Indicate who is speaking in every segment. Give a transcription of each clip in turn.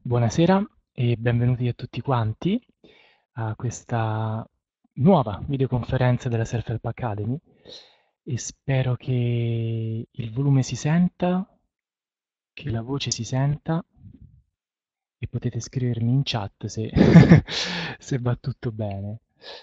Speaker 1: Buonasera e benvenuti a tutti quanti a questa nuova videoconferenza della Self-Help Academy e spero che il volume si senta, che la voce si senta e potete scrivermi in chat se, se va tutto bene.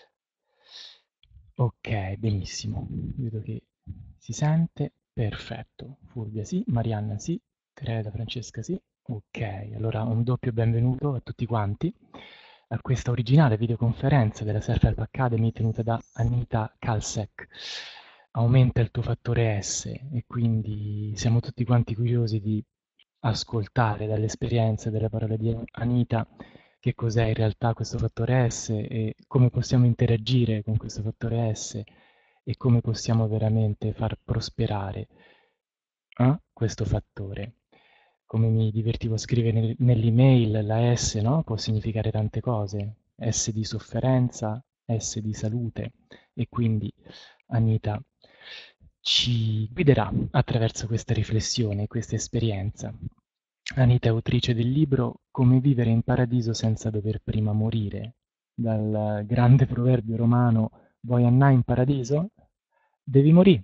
Speaker 1: Ok, benissimo. Vedo che si sente. Perfetto. Fulvia sì, Marianna sì, Creda, Francesca sì. Ok, allora un doppio benvenuto a tutti quanti a questa originale videoconferenza della Self-Help Academy tenuta da Anita Kalsek. Aumenta il tuo fattore S e quindi siamo tutti quanti curiosi di ascoltare dalle esperienze, dalle parole di Anita che cos'è in realtà questo fattore S e come possiamo interagire con questo fattore S e come possiamo veramente far prosperare questo fattore. Come mi divertivo a scrivere nell'email, la S, no? Può significare tante cose. S di sofferenza, S di salute e quindi Anita ci guiderà attraverso questa riflessione, questa esperienza. Anita è autrice del libro Come vivere in paradiso senza dover prima morire, dal grande proverbio romano Vuoi annà in paradiso? Devi morire.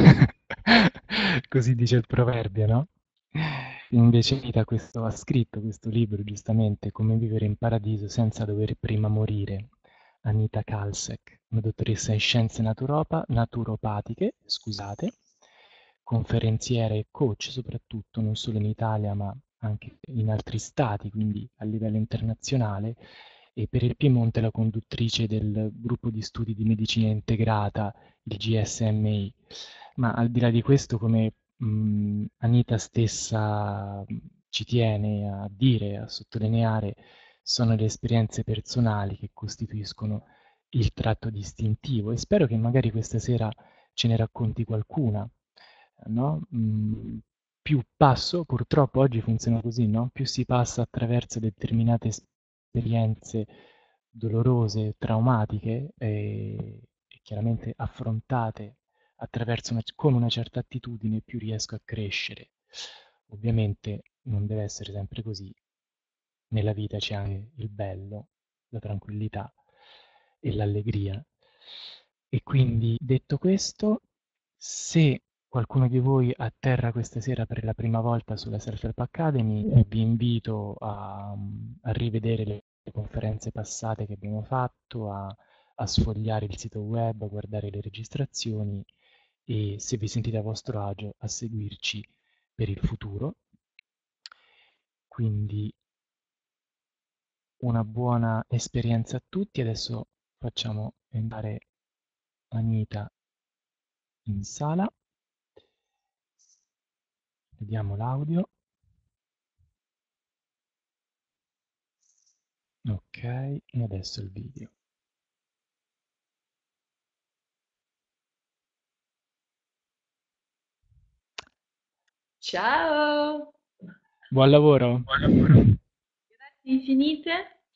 Speaker 1: Così dice il proverbio, no? Invece Anita ha scritto questo libro giustamente Come vivere in paradiso senza dover prima morire. Anita Kalsek, una dottoressa in scienze naturopatiche, scusate, conferenziere e coach soprattutto, non solo in Italia ma anche in altri stati, quindi a livello internazionale, e per il Piemonte la conduttrice del gruppo di studi di medicina integrata, il GSMI. Ma al di là di questo, come Anita stessa ci tiene a dire, a sottolineare, sono le esperienze personali che costituiscono il tratto distintivo e spero che magari questa sera ce ne racconti qualcuna, no? Più passo, purtroppo oggi funziona così, no? Più si passa attraverso determinate esperienze dolorose, traumatiche e chiaramente affrontate con una certa attitudine, più riesco a crescere. Ovviamente non deve essere sempre così, nella vita c'è anche il bello, la tranquillità e l'allegria. E quindi, detto questo, se qualcuno di voi atterra questa sera per la prima volta sulla Self-Help Academy, vi invito a rivedere le conferenze passate che abbiamo fatto, a sfogliare il sito web, a guardare le registrazioni e se vi sentite a vostro agio a seguirci per il futuro. Quindi una buona esperienza a tutti. Adesso facciamo entrare Anita in sala. Vediamo l'audio. Ok, e adesso il video.
Speaker 2: Ciao!
Speaker 1: Buon lavoro!
Speaker 2: Grazie infinite.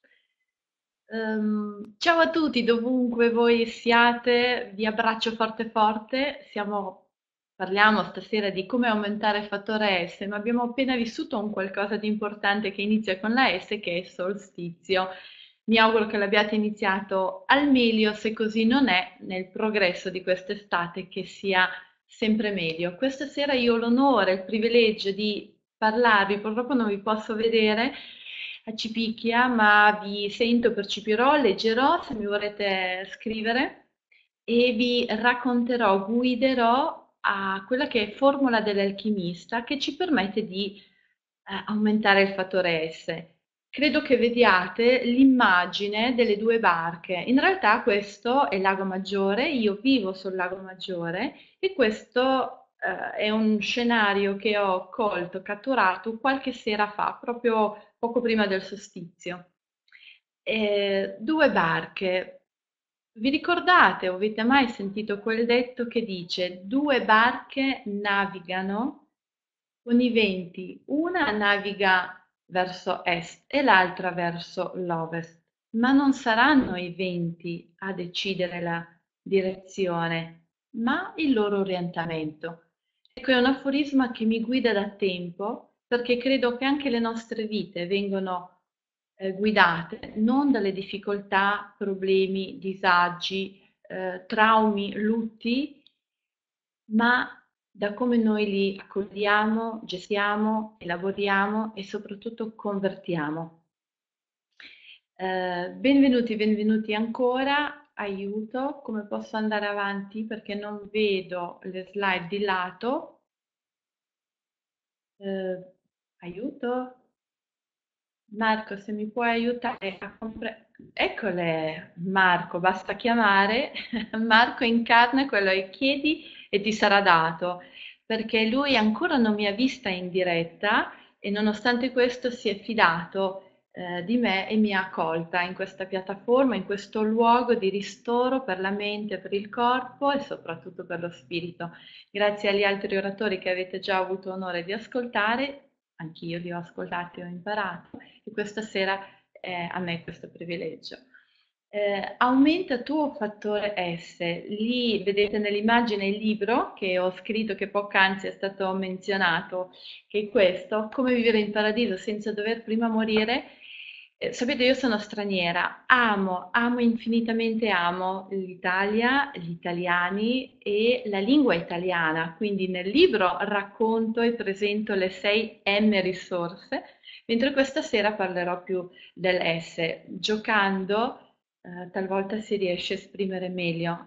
Speaker 2: Ciao a tutti, dovunque voi siate, vi abbraccio forte forte. Parliamo stasera di come aumentare il fattore S, ma abbiamo appena vissuto un qualcosa di importante che inizia con la S, che è il solstizio. Mi auguro che l'abbiate iniziato al meglio, se così non è, nel progresso di quest'estate, che sia sempre meglio. Questa sera io ho l'onore e il privilegio di parlarvi, purtroppo non vi posso vedere a Cipicchia, ma vi sento, percepirò, leggerò se mi vorrete scrivere e vi racconterò, guiderò a quella che è formula dell'alchimista che ci permette di aumentare il fattore S. Credo che vediate l'immagine delle due barche. In realtà questo è il Lago Maggiore, io vivo sul Lago Maggiore e questo è un scenario che ho colto, catturato qualche sera fa, proprio poco prima del solstizio. Due barche. Vi ricordate o avete mai sentito quel detto che dice due barche navigano con i venti, una naviga verso est e l'altra verso l'ovest, ma non saranno i venti a decidere la direzione, ma il loro orientamento. Ecco, è un aforisma che mi guida da tempo perché credo che anche le nostre vite vengono guidate non dalle difficoltà, problemi, disagi, traumi, lutti, ma da come noi li accogliamo, gestiamo, elaboriamo e soprattutto convertiamo. Benvenuti, benvenuti ancora. Aiuto, come posso andare avanti perché non vedo le slide di lato? Aiuto? Marco, se mi puoi aiutare a comprare... Eccole, Marco, basta chiamare. Marco incarna quello che chiedi e ti sarà dato, perché lui ancora non mi ha vista in diretta e nonostante questo si è fidato di me e mi ha accolta in questa piattaforma, in questo luogo di ristoro per la mente, per il corpo e soprattutto per lo spirito. Grazie agli altri oratori che avete già avuto onore di ascoltare, anch'io li ho ascoltati e ho imparato, e questa sera a me questo privilegio. Aumenta tuo fattore S, lì vedete nell'immagine il libro che ho scritto, che poc'anzi è stato menzionato, che è questo, Come vivere in paradiso senza dover prima morire. Sapete, io sono straniera, amo infinitamente, amo l'Italia, gli italiani e la lingua italiana, quindi nel libro racconto e presento le 6 M risorse, mentre questa sera parlerò più dell'S. Giocando, talvolta si riesce a esprimere meglio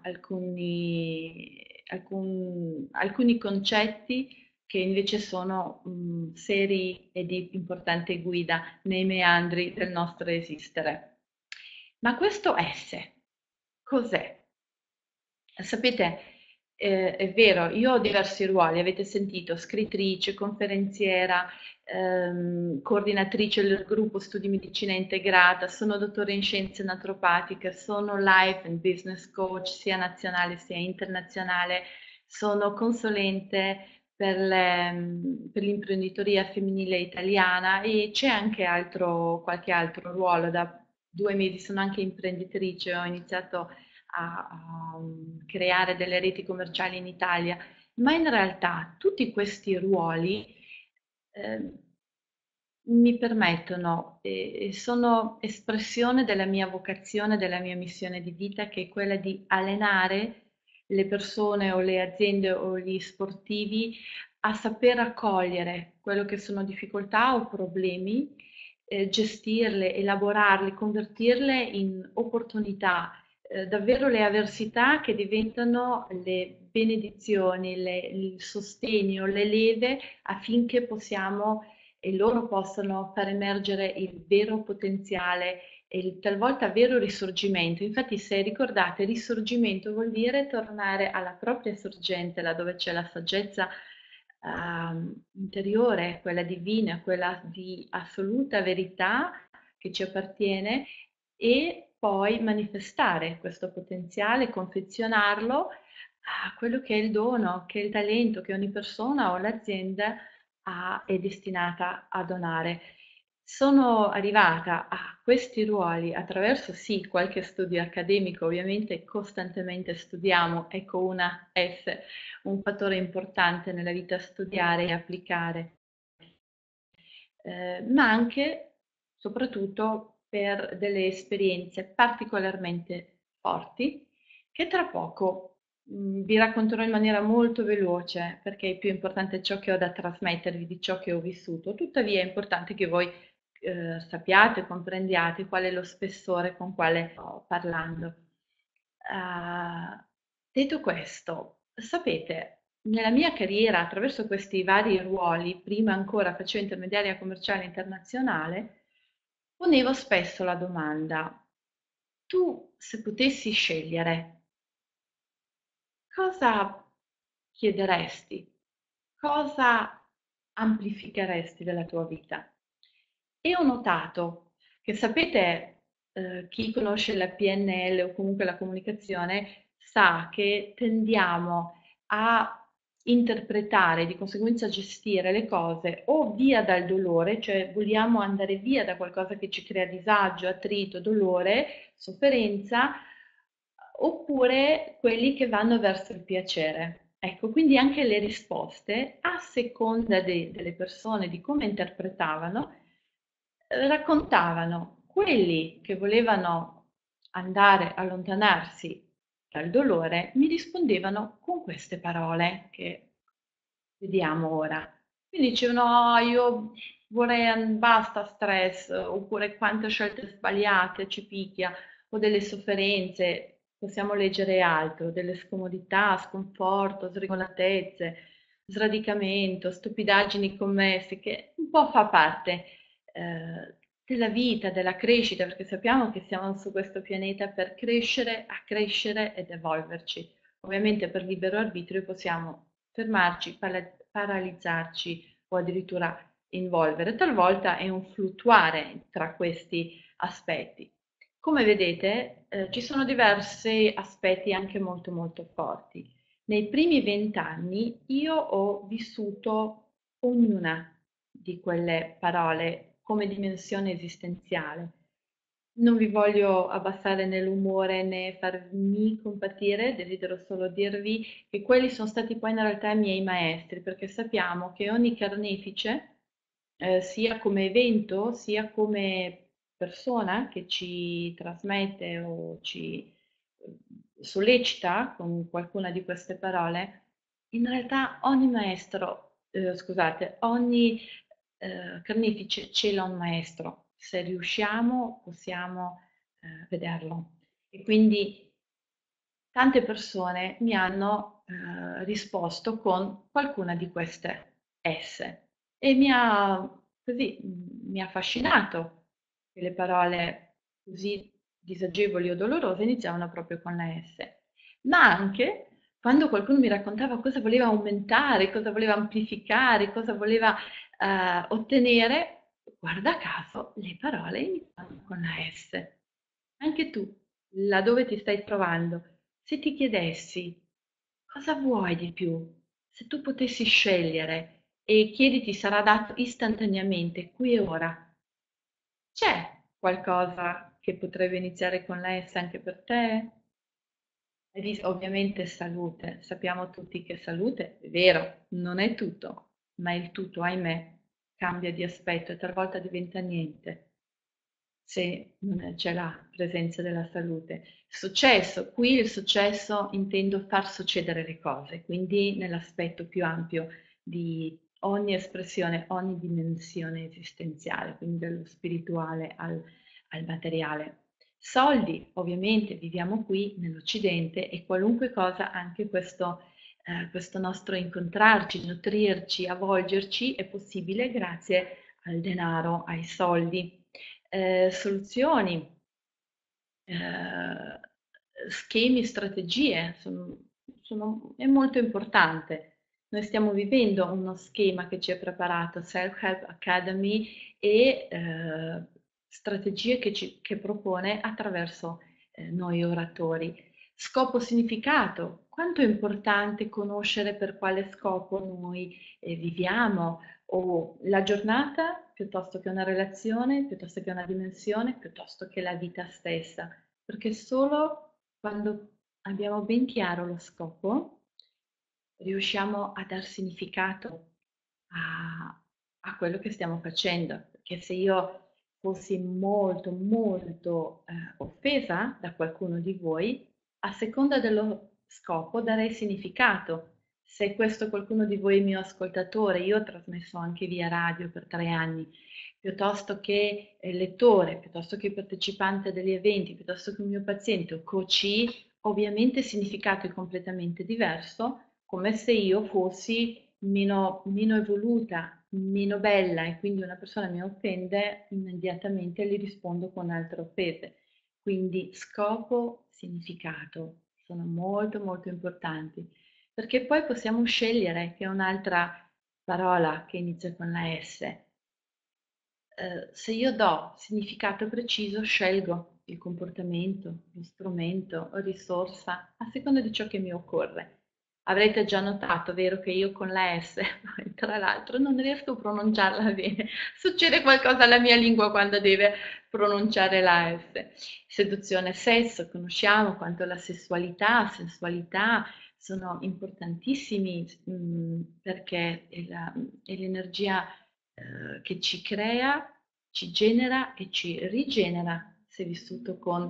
Speaker 2: alcuni concetti che invece sono seri e di importante guida nei meandri del nostro esistere. Ma questo S cos'è? Sapete, è vero, io ho diversi ruoli, avete sentito, scrittrice, conferenziera, coordinatrice del gruppo Studi Medicina Integrata, sono dottore in scienze naturopatiche, sono life and business coach sia nazionale sia internazionale, sono consulente per l'imprenditoria femminile italiana e c'è anche qualche altro ruolo. Da 2 mesi sono anche imprenditrice, ho iniziato a creare delle reti commerciali in Italia, ma in realtà tutti questi ruoli eh, mi permettono e sono espressione della mia vocazione, della mia missione di vita, che è quella di allenare le persone o le aziende o gli sportivi a saper accogliere quello che sono difficoltà o problemi, gestirle, elaborarle, convertirle in opportunità, davvero le avversità che diventano le benedizioni, il sostegno, le leve affinché possiamo e loro possano far emergere il vero potenziale e il talvolta vero risorgimento. Infatti, se ricordate, risorgimento vuol dire tornare alla propria sorgente, laddove c'è la saggezza interiore, quella divina, quella di assoluta verità che ci appartiene e poi manifestare questo potenziale, confezionarlo a quello che è il dono, che è il talento che ogni persona o l'azienda è destinata a donare. Sono arrivata a questi ruoli attraverso sì qualche studio accademico, ovviamente costantemente studiamo, ecco una S, un fattore importante nella vita studiare e applicare, ma anche, soprattutto, per delle esperienze particolarmente forti che tra poco vi racconterò in maniera molto veloce perché è più importante ciò che ho da trasmettervi di ciò che ho vissuto. Tuttavia è importante che voi sappiate, comprendiate qual è lo spessore con quale sto parlando. Detto questo, sapete, nella mia carriera, attraverso questi vari ruoli, prima ancora facevo intermediaria commerciale internazionale, ponevo spesso la domanda, tu se potessi scegliere, cosa chiederesti? Cosa amplificheresti della tua vita? E ho notato che, sapete, chi conosce la PNL o comunque la comunicazione sa che tendiamo a interpretare, di conseguenza a gestire le cose o via dal dolore, cioè vogliamo andare via da qualcosa che ci crea disagio, attrito, dolore, sofferenza, oppure quelli che vanno verso il piacere. Ecco, quindi anche le risposte, a seconda delle persone, di come interpretavano, raccontavano quelli che volevano andare, allontanarsi dal dolore, mi rispondevano con queste parole che vediamo ora. Quindi dicevano: "No, io vorrei, basta stress", oppure quante scelte sbagliate, ci picchia, o delle sofferenze, possiamo leggere altro, delle scomodità, sconforto, sregolatezze, sradicamento, stupidaggini commesse, che un po' fa parte della vita, della crescita, perché sappiamo che siamo su questo pianeta per crescere, accrescere ed evolverci. Ovviamente per libero arbitrio possiamo fermarci, paralizzarci o addirittura involvere. Talvolta è un fluttuare tra questi aspetti. Come vedete, ci sono diversi aspetti anche molto molto forti. Nei primi 20 anni io ho vissuto ognuna di quelle parole come dimensione esistenziale. Non vi voglio abbassare nell'umore né farmi compatire, desidero solo dirvi che quelli sono stati poi in realtà i miei maestri, perché sappiamo che ogni carnefice, sia come evento, sia come persona che ci trasmette o ci sollecita con qualcuna di queste parole, in realtà ogni maestro, scusate, ogni carnefice ce l'ha un maestro. Se riusciamo possiamo vederlo. E quindi tante persone mi hanno risposto con qualcuna di queste S e mi ha affascinato che le parole così disagevoli o dolorose iniziavano proprio con la S. Ma anche quando qualcuno mi raccontava cosa voleva aumentare, cosa voleva amplificare, cosa voleva ottenere, guarda caso le parole iniziano con la S. Anche tu, laddove ti stai trovando, se ti chiedessi cosa vuoi di più, se tu potessi scegliere e chiediti sarà dato istantaneamente, qui e ora, c'è qualcosa che potrebbe iniziare con la S anche per te? Ovviamente salute, sappiamo tutti che salute, è vero, non è tutto, ma il tutto, ahimè, cambia di aspetto e talvolta diventa niente se non c'è la presenza della salute. Successo, qui il successo intendo far succedere le cose, quindi nell'aspetto più ampio di ogni espressione, ogni dimensione esistenziale, quindi dallo spirituale al materiale. Soldi, ovviamente, viviamo qui nell'Occidente e qualunque cosa, anche questo nostro incontrarci, nutrirci, avvolgerci è possibile grazie al denaro, ai soldi. Soluzioni, eh, schemi, strategie, è molto importante. Noi stiamo vivendo uno schema che ci ha preparato Self-Help Academy e strategie che propone attraverso noi oratori. Scopo, significato. Quanto è importante conoscere per quale scopo noi viviamo, o la giornata piuttosto che una relazione, piuttosto che una dimensione, piuttosto che la vita stessa, perché solo quando abbiamo ben chiaro lo scopo riusciamo a dar significato a quello che stiamo facendo, perché se io fossi molto molto offesa da qualcuno di voi, a seconda dello scopo darei significato. Se questo qualcuno di voi è mio ascoltatore, io ho trasmesso anche via radio per 3 anni, piuttosto che lettore, piuttosto che partecipante degli eventi, piuttosto che un mio paziente o coach, ovviamente il significato è completamente diverso, come se io fossi meno evoluta, meno bella e quindi una persona mi offende, immediatamente gli rispondo con altre offese. Quindi scopo, significato sono molto molto importanti, perché poi possiamo scegliere, che è un'altra parola che inizia con la S. Se io do significato preciso, scelgo il comportamento, lo strumento o risorsa a seconda di ciò che mi occorre. Avrete già notato, vero, che io con la S, tra l'altro, non riesco a pronunciarla bene. Succede qualcosa alla mia lingua quando deve pronunciare la S. Seduzione, sesso, conosciamo quanto la sessualità, sensualità sono importantissimi perché è l'energia che ci crea, ci genera e ci rigenera se vissuto con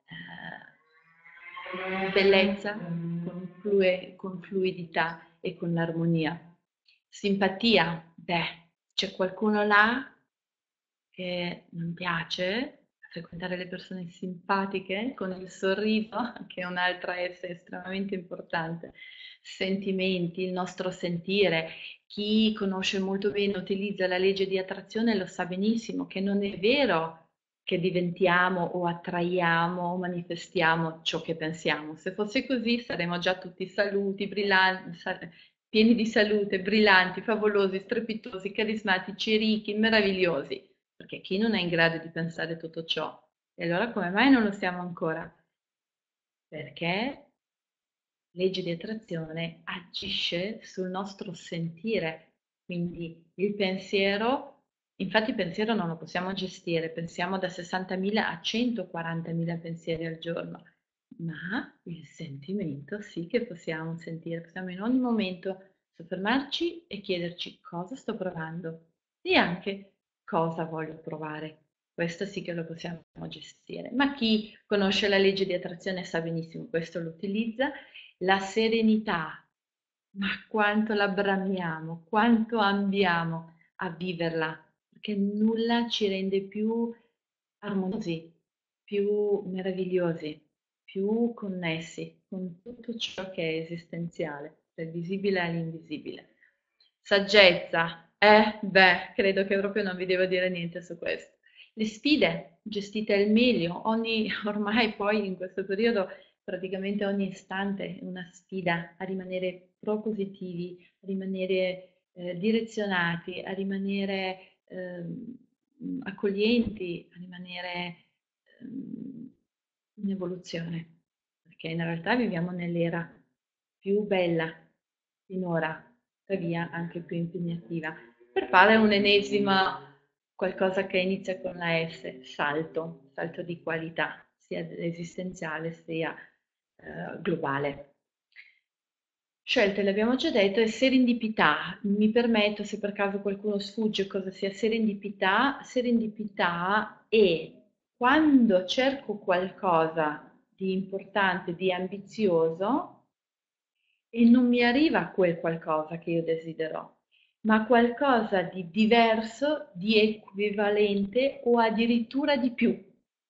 Speaker 2: bellezza, con fluidità e con l'armonia. Simpatia, beh, c'è qualcuno là che non piace frequentare le persone simpatiche con il sorriso, che è un'altra S estremamente importante. Sentimenti, il nostro sentire. Chi conosce molto bene, utilizza la legge di attrazione lo sa benissimo che non è vero che diventiamo o attraiamo o manifestiamo ciò che pensiamo. Se fosse così saremmo già tutti saluti, brillanti, pieni di salute, brillanti, favolosi, strepitosi, carismatici, ricchi, meravigliosi. Perché chi non è in grado di pensare tutto ciò? E allora come mai non lo siamo ancora? Perché legge di attrazione agisce sul nostro sentire, quindi il pensiero, infatti il pensiero non lo possiamo gestire, pensiamo da 60.000 a 140.000 pensieri al giorno, ma il sentimento sì che possiamo sentire, possiamo in ogni momento soffermarci e chiederci cosa sto provando e anche cosa voglio provare. Questo sì che lo possiamo gestire, ma chi conosce la legge di attrazione sa benissimo questo lo utilizza. La serenità, ma quanto la bramiamo, quanto ambiamo a viverla, perché nulla ci rende più armoniosi, più meravigliosi, più connessi con tutto ciò che è esistenziale, dal visibile all'invisibile. Saggezza, beh, credo che proprio non vi devo dire niente su questo. Le sfide gestite al meglio, ormai poi in questo periodo praticamente ogni istante è una sfida a rimanere propositivi, a rimanere direzionati, a rimanere accoglienti, a rimanere in evoluzione, perché in realtà viviamo nell'era più bella finora, tuttavia anche più impegnativa. Per fare un'ennesima qualcosa che inizia con la S, salto, salto di qualità, sia esistenziale sia globale. Scelte, l'abbiamo già detto, è serendipità. Mi permetto, se per caso qualcuno sfugge cosa sia serendipità, serendipità è quando cerco qualcosa di importante, di ambizioso e non mi arriva quel qualcosa che io desidero, ma qualcosa di diverso, di equivalente o addirittura di più.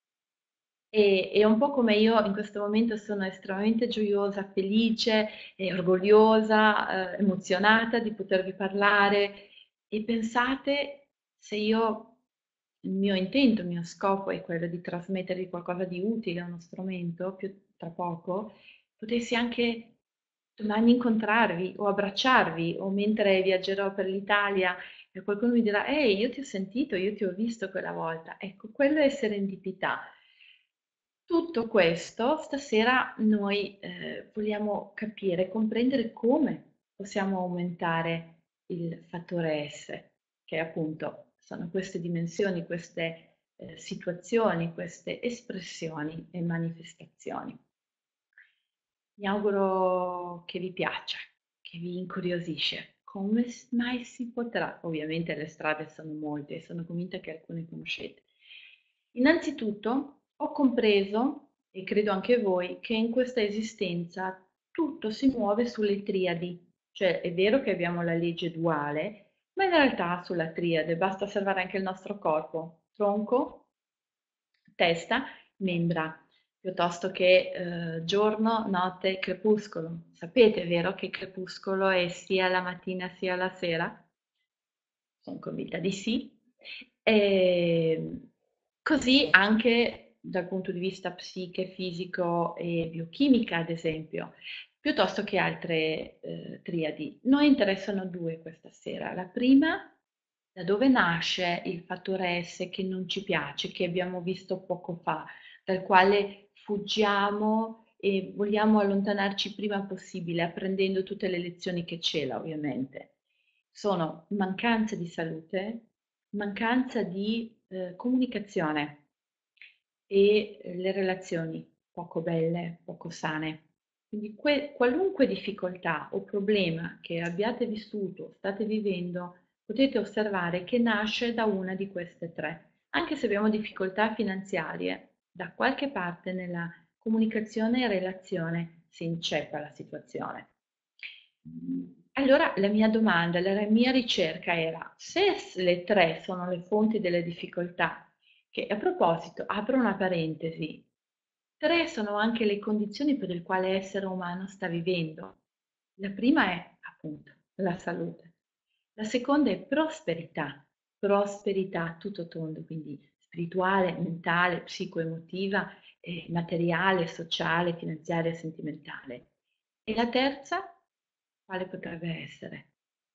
Speaker 2: È un po' come io in questo momento sono estremamente gioiosa, felice e orgogliosa, emozionata di potervi parlare e pensate se io, il mio intento, il mio scopo è quello di trasmettervi qualcosa di utile a uno strumento, più tra poco, potessi anche domani incontrarvi o abbracciarvi o mentre viaggerò per l'Italia e qualcuno mi dirà, ehi, io ti ho sentito, io ti ho visto quella volta. Ecco, quello è serendipità. Tutto questo stasera noi vogliamo capire, comprendere come possiamo aumentare il fattore S, che appunto sono queste dimensioni, queste situazioni, queste espressioni e manifestazioni. Mi auguro che vi piaccia, che vi incuriosisce. Come mai si potrà? Ovviamente le strade sono molte e sono convinta che alcune conoscete. Innanzitutto ho compreso, e credo anche voi, che in questa esistenza tutto si muove sulle triadi. Cioè è vero che abbiamo la legge duale, ma in realtà sulla triade basta osservare anche il nostro corpo, tronco, testa, membra, piuttosto che giorno, notte, crepuscolo. Sapete, vero, che crepuscolo è sia la mattina sia la sera? Sono convinta di sì. E così anche dal punto di vista psiche, fisico e biochimica, ad esempio, piuttosto che altre triadi. Noi interessano due questa sera. La prima, da dove nasce il fattore S che non ci piace, che abbiamo visto poco fa, dal quale fuggiamo e vogliamo allontanarci il prima possibile, apprendendo tutte le lezioni che cela, ovviamente. Sono mancanza di salute, mancanza di comunicazione e le relazioni poco belle, poco sane. Quindi qualunque difficoltà o problema che abbiate vissuto, state vivendo, potete osservare che nasce da una di queste tre. Anche se abbiamo difficoltà finanziarie, da qualche parte nella comunicazione e relazione si inceppa la situazione. Allora la mia domanda, la mia ricerca era, se le tre sono le fonti delle difficoltà, che a proposito, apro una parentesi, tre sono anche le condizioni per le quali l'essere umano sta vivendo. La prima è appunto la salute, la seconda è prosperità, prosperità a tutto tondo, quindi spirituale, mentale, psicoemotiva, materiale, sociale, finanziaria, sentimentale. E la terza, quale potrebbe essere?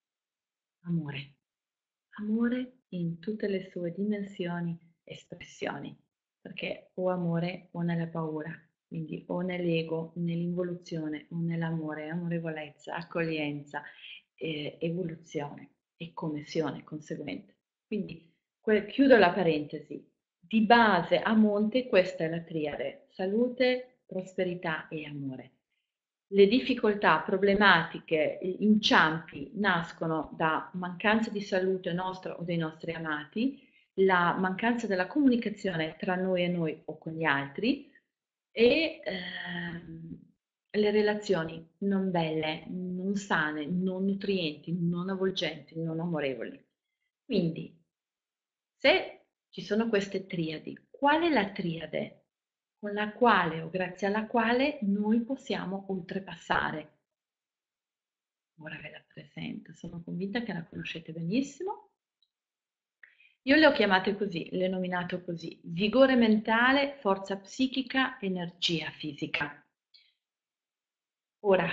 Speaker 2: Amore. Amore in tutte le sue dimensioni e espressioni, perché o amore o nella paura, quindi o nell'ego, nell'involuzione o nell'amore, amorevolezza, accoglienza, evoluzione e connessione conseguente. Quindi chiudo la parentesi. Di base a monte questa è la triade, salute, prosperità e amore. Le difficoltà, problematiche, inciampi nascono da mancanza di salute nostra o dei nostri amati, la mancanza della comunicazione tra noi e noi o con gli altri e le relazioni non belle, non sane, non nutrienti, non avvolgenti, non amorevoli. Quindi, se ci sono queste triadi, qual è la triade con la quale o grazie alla quale noi possiamo oltrepassare? Ora ve la presento, sono convinta che la conoscete benissimo. Io le ho chiamate così, le ho nominato così: vigore mentale, forza psichica, energia fisica. Ora,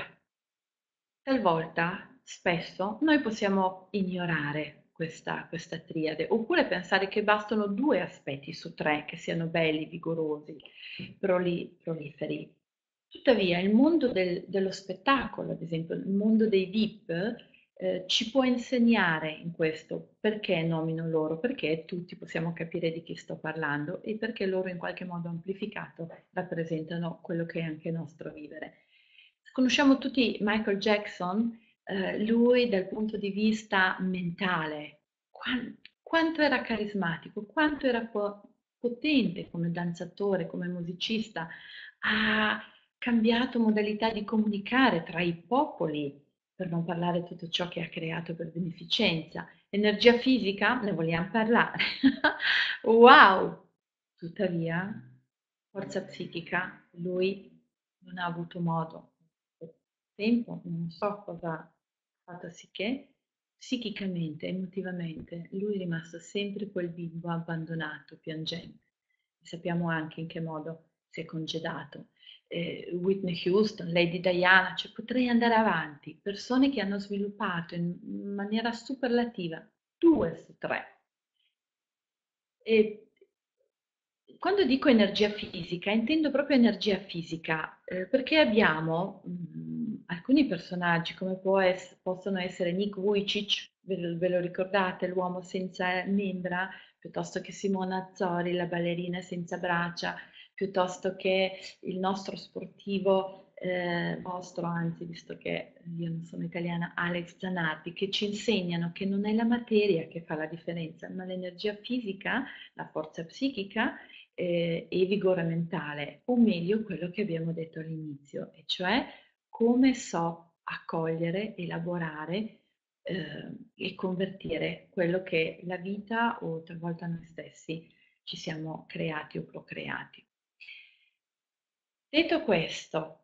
Speaker 2: talvolta, spesso, noi possiamo ignorare questa triade, oppure pensare che bastano due aspetti su tre che siano belli, vigorosi, proliferi. Tuttavia, il mondo dello spettacolo, ad esempio, il mondo dei VIP, ci può insegnare in questo. Perché nomino loro? Perché tutti possiamo capire di chi sto parlando e perché loro in qualche modo amplificato rappresentano quello che è anche nostro vivere. Conosciamo tutti Michael Jackson, lui dal punto di vista mentale, quanto era carismatico, quanto era potente come danzatore, come musicista, ha cambiato modalità di comunicare tra i popoli, per non parlare di tutto ciò che ha creato per beneficenza. Energia fisica, ne vogliamo parlare. Wow! Tuttavia, forza psichica, lui non ha avuto modo, tempo, non so cosa ha fatto sì che, psichicamente, emotivamente, lui è rimasto sempre quel bimbo abbandonato, piangente. E sappiamo anche in che modo si è congedato. Whitney Houston, Lady Diana, cioè potrei andare avanti, persone che hanno sviluppato in maniera superlativa 2 su 3. E quando dico energia fisica, intendo proprio energia fisica, perché abbiamo alcuni personaggi come possono essere Nick Vujicic, ve lo ricordate, l'uomo senza membra, piuttosto che Simona Azzori, la ballerina senza braccia, piuttosto che il nostro sportivo, vostro anzi, visto che io non sono italiana, Alex Zanardi, che ci insegnano che non è la materia che fa la differenza, ma l'energia fisica, la forza psichica e vigore mentale, o meglio quello che abbiamo detto all'inizio, e cioè come so accogliere, elaborare e convertire quello che la vita o talvolta noi stessi ci siamo creati o procreati. Detto questo,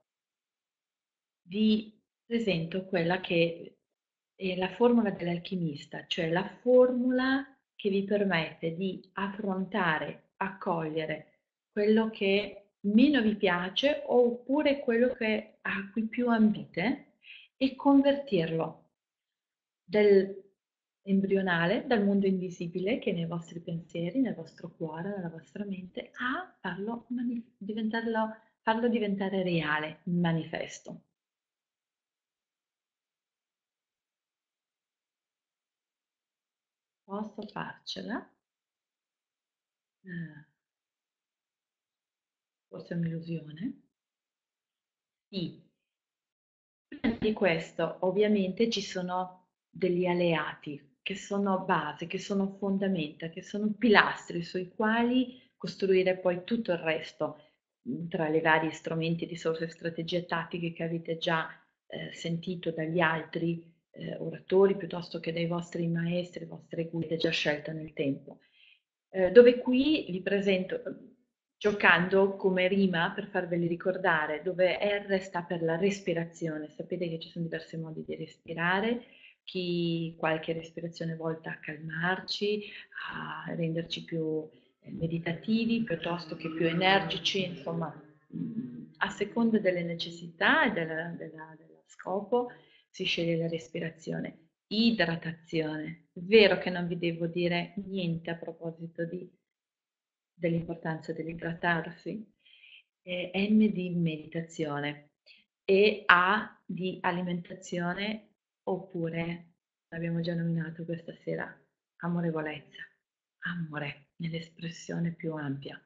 Speaker 2: vi presento quella che è la formula dell'alchimista, cioè la formula che vi permette di affrontare, accogliere quello che meno vi piace oppure quello a cui più ambite e convertirlo dall'embrionale, dal mondo invisibile che è nei vostri pensieri, nel vostro cuore, nella vostra mente, a diventarlo farlo diventare reale, manifesto. Posso farcela? Forse è un'illusione? Sì. Prima di questo, ovviamente, ci sono degli alleati che sono base, che sono fondamenta, che sono pilastri sui quali costruire poi tutto il resto, tra i vari strumenti, risorse e strategie tattiche che avete già sentito dagli altri oratori piuttosto che dai vostri maestri, vostre guide già scelte nel tempo. Dove qui vi presento, giocando come rima per farveli ricordare, dove R sta per la respirazione. Sapete che ci sono diversi modi di respirare, qualche respirazione volta a calmarci, a renderci più meditativi piuttosto che più energici, insomma, a seconda delle necessità e dello scopo si sceglie la respirazione. Idratazione. È vero che non vi devo dire niente a proposito dell'importanza dell'idratarsi. M di meditazione e A di alimentazione oppure, l'abbiamo già nominato questa sera, amorevolezza, amore nell'espressione più ampia.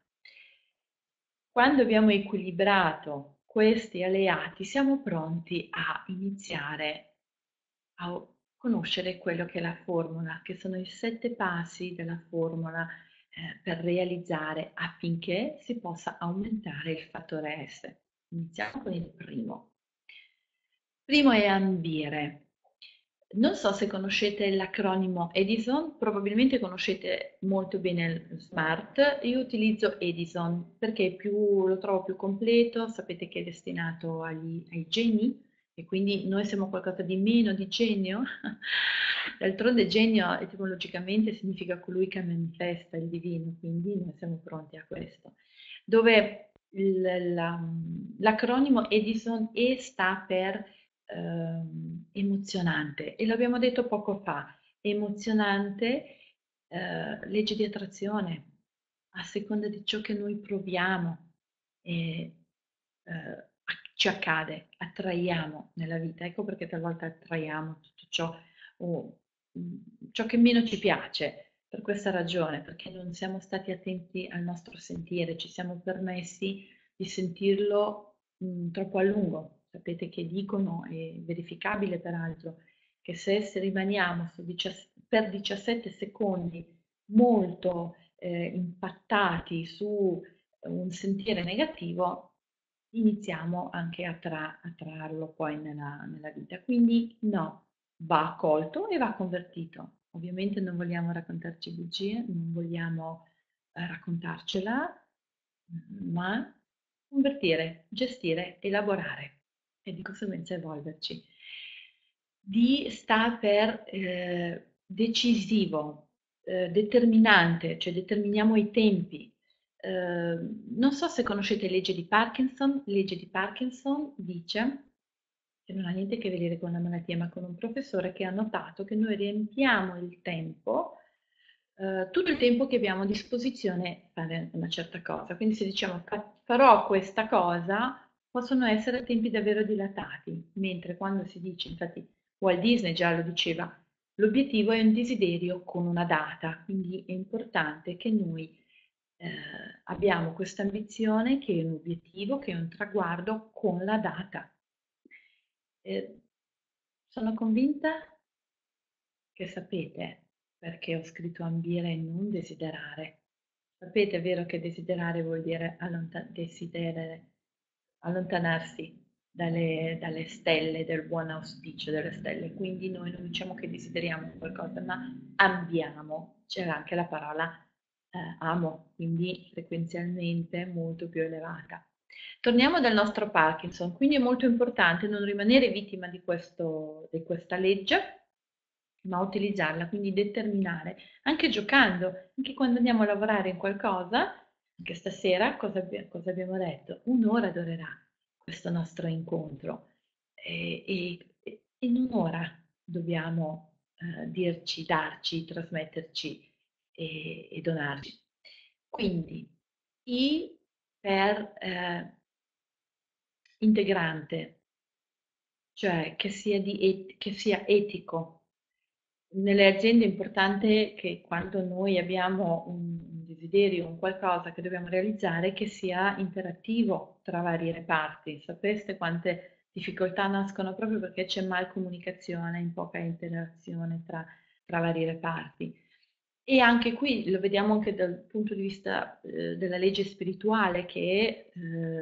Speaker 2: Quando abbiamo equilibrato questi alleati, siamo pronti a iniziare a conoscere quello che è la formula, che sono i 7 passi della formula per realizzare affinché si possa aumentare il fattore S. Iniziamo con il primo. Primo è ambire. Non so se conoscete l'acronimo Edison, probabilmente conoscete molto bene il SMART. Io utilizzo Edison perché lo trovo più completo, sapete che è destinato ai geni e quindi noi siamo qualcosa di meno di genio. D'altronde genio etimologicamente significa colui che manifesta il divino, quindi noi siamo pronti a questo. Dove l'acronimo Edison E sta per emozionante e l'abbiamo detto poco fa, emozionante, legge di attrazione, a seconda di ciò che noi proviamo e ci accade, attraiamo nella vita, ecco perché talvolta attraiamo tutto ciò che meno ci piace, per questa ragione, perché non siamo stati attenti al nostro sentire, ci siamo permessi di sentirlo troppo a lungo. Sapete che dicono, è verificabile peraltro, che se rimaniamo per 17 secondi molto impattati su un sentiero negativo, iniziamo anche a trarlo poi nella vita. Quindi no, va accolto e va convertito. Ovviamente non vogliamo raccontarci bugie, non vogliamo raccontarcela, ma convertire, gestire, elaborare e di conseguenza evolverci. D sta per decisivo, determinante, cioè determiniamo i tempi. Non so se conoscete legge di Parkinson dice che non ha niente a che vedere con la malattia, ma con un professore che ha notato che noi riempiamo il tempo, tutto il tempo che abbiamo a disposizione per fare una certa cosa. Quindi se diciamo farò questa cosa, possono essere tempi davvero dilatati, mentre quando si dice, infatti Walt Disney già lo diceva, l'obiettivo è un desiderio con una data, quindi è importante che noi abbiamo questa ambizione che è un obiettivo, che è un traguardo con la data. Sono convinta che sapete perché ho scritto ambire e non desiderare. Sapete, è vero che desiderare vuol dire allontanarsi dalle stelle, del buon auspicio delle stelle. Quindi noi non diciamo che desideriamo qualcosa, ma ambiamo. C'era anche la parola amo, quindi frequenzialmente molto più elevata. Torniamo dal nostro Parkinson, quindi è molto importante non rimanere vittima di questa legge, ma utilizzarla, quindi determinare, anche giocando, anche quando andiamo a lavorare in qualcosa, anche stasera cosa abbiamo detto? Un'ora durerà questo nostro incontro e in un'ora dobbiamo dirci, darci, trasmetterci e donarci. Quindi I per integrante, cioè che sia etico. Nelle aziende è importante che quando noi abbiamo un desiderio, un qualcosa che dobbiamo realizzare, che sia interattivo tra vari reparti. Sapreste quante difficoltà nascono proprio perché c'è malcomunicazione, in poca interazione tra vari reparti. E anche qui lo vediamo anche dal punto di vista della legge spirituale che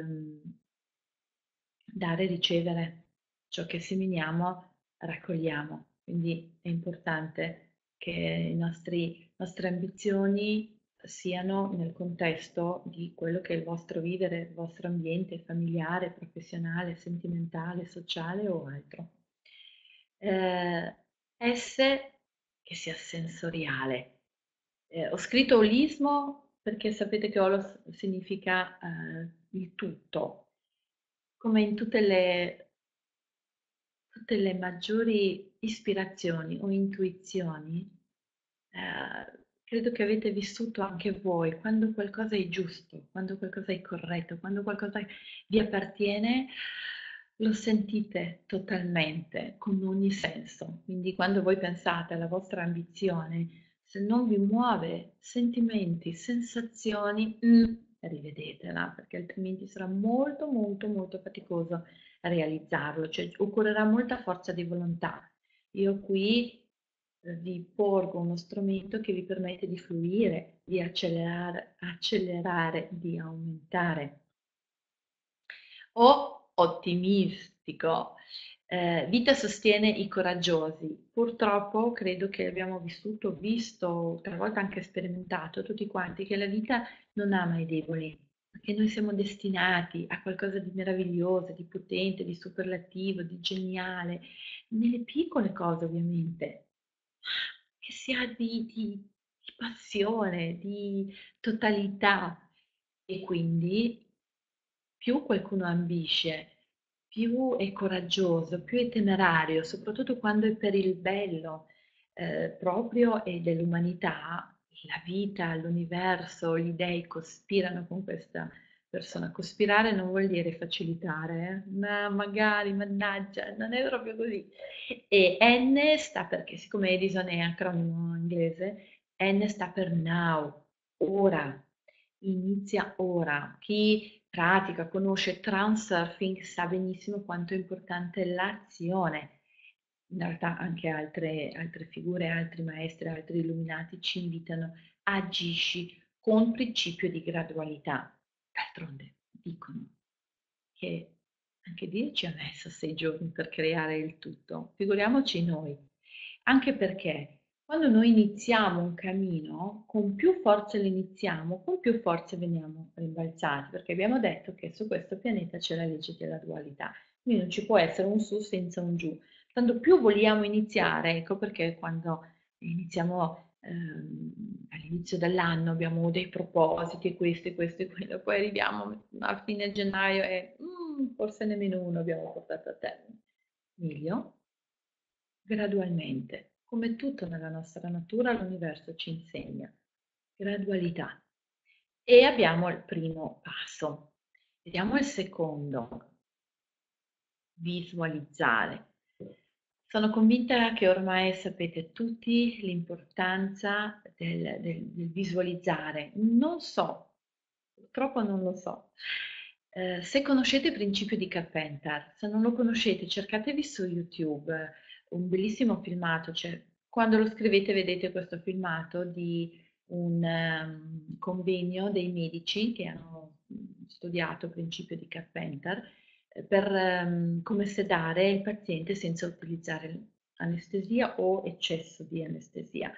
Speaker 2: dare e ricevere, ciò che seminiamo raccogliamo. Quindi è importante che nostre ambizioni siano nel contesto di quello che è il vostro vivere, il vostro ambiente familiare, professionale, sentimentale, sociale o altro. S che sia sensoriale. Ho scritto olismo perché sapete che holos significa il tutto, come in tutte le maggiori ispirazioni o intuizioni, credo che avete vissuto anche voi, quando qualcosa è giusto, quando qualcosa è corretto, quando qualcosa vi appartiene, lo sentite totalmente, con ogni senso. Quindi quando voi pensate alla vostra ambizione, se non vi muove sentimenti, sensazioni, rivedetela, perché altrimenti sarà molto, molto, molto faticoso realizzarlo, cioè occorrerà molta forza di volontà. Io qui vi porgo uno strumento che vi permette di fluire, di accelerare, di aumentare. O ottimistico. Vita sostiene i coraggiosi. Purtroppo credo che abbiamo vissuto, visto, talvolta anche sperimentato tutti quanti, che la vita non ama i deboli, perché noi siamo destinati a qualcosa di meraviglioso, di potente, di superlativo, di geniale, nelle piccole cose ovviamente, che sia di passione, di totalità. E quindi più qualcuno ambisce, più è coraggioso, più è temerario, soprattutto quando è per il bello proprio e dell'umanità, la vita, l'universo, gli dei cospirano con questa persona. Cospirare non vuol dire facilitare, ma magari, mannaggia, non è proprio così. E N sta perché, siccome Edison è acronimo inglese, N sta per now, ora, inizia ora. Chi pratica, conosce Transurfing sa benissimo quanto è importante l'azione. In realtà anche altre figure, altri maestri, altri illuminati ci invitano, agisci con principio di gradualità. D'altronde dicono che anche Dio ci ha messo 6 giorni per creare il tutto, figuriamoci noi. Anche perché quando noi iniziamo un cammino, con più forza lo iniziamo, con più forza veniamo rimbalzati, perché abbiamo detto che su questo pianeta c'è la legge della dualità, quindi non ci può essere un su senza un giù. Tanto più vogliamo iniziare, ecco perché quando iniziamo all'inizio dell'anno abbiamo dei propositi, questo e quello, poi arriviamo a fine gennaio e forse nemmeno uno abbiamo portato a termine. Meglio, gradualmente, come tutto nella nostra natura, l'universo ci insegna gradualità. E abbiamo il primo passo. Vediamo il secondo, visualizzare. Sono convinta che ormai sapete tutti l'importanza del visualizzare. Non so, purtroppo non lo so. Se conoscete il principio di Carpenter, se non lo conoscete, cercatevi su YouTube un bellissimo filmato, cioè quando lo scrivete vedete questo filmato di un convegno dei medici che hanno studiato il principio di Carpenter per come sedare il paziente senza utilizzare anestesia o eccesso di anestesia.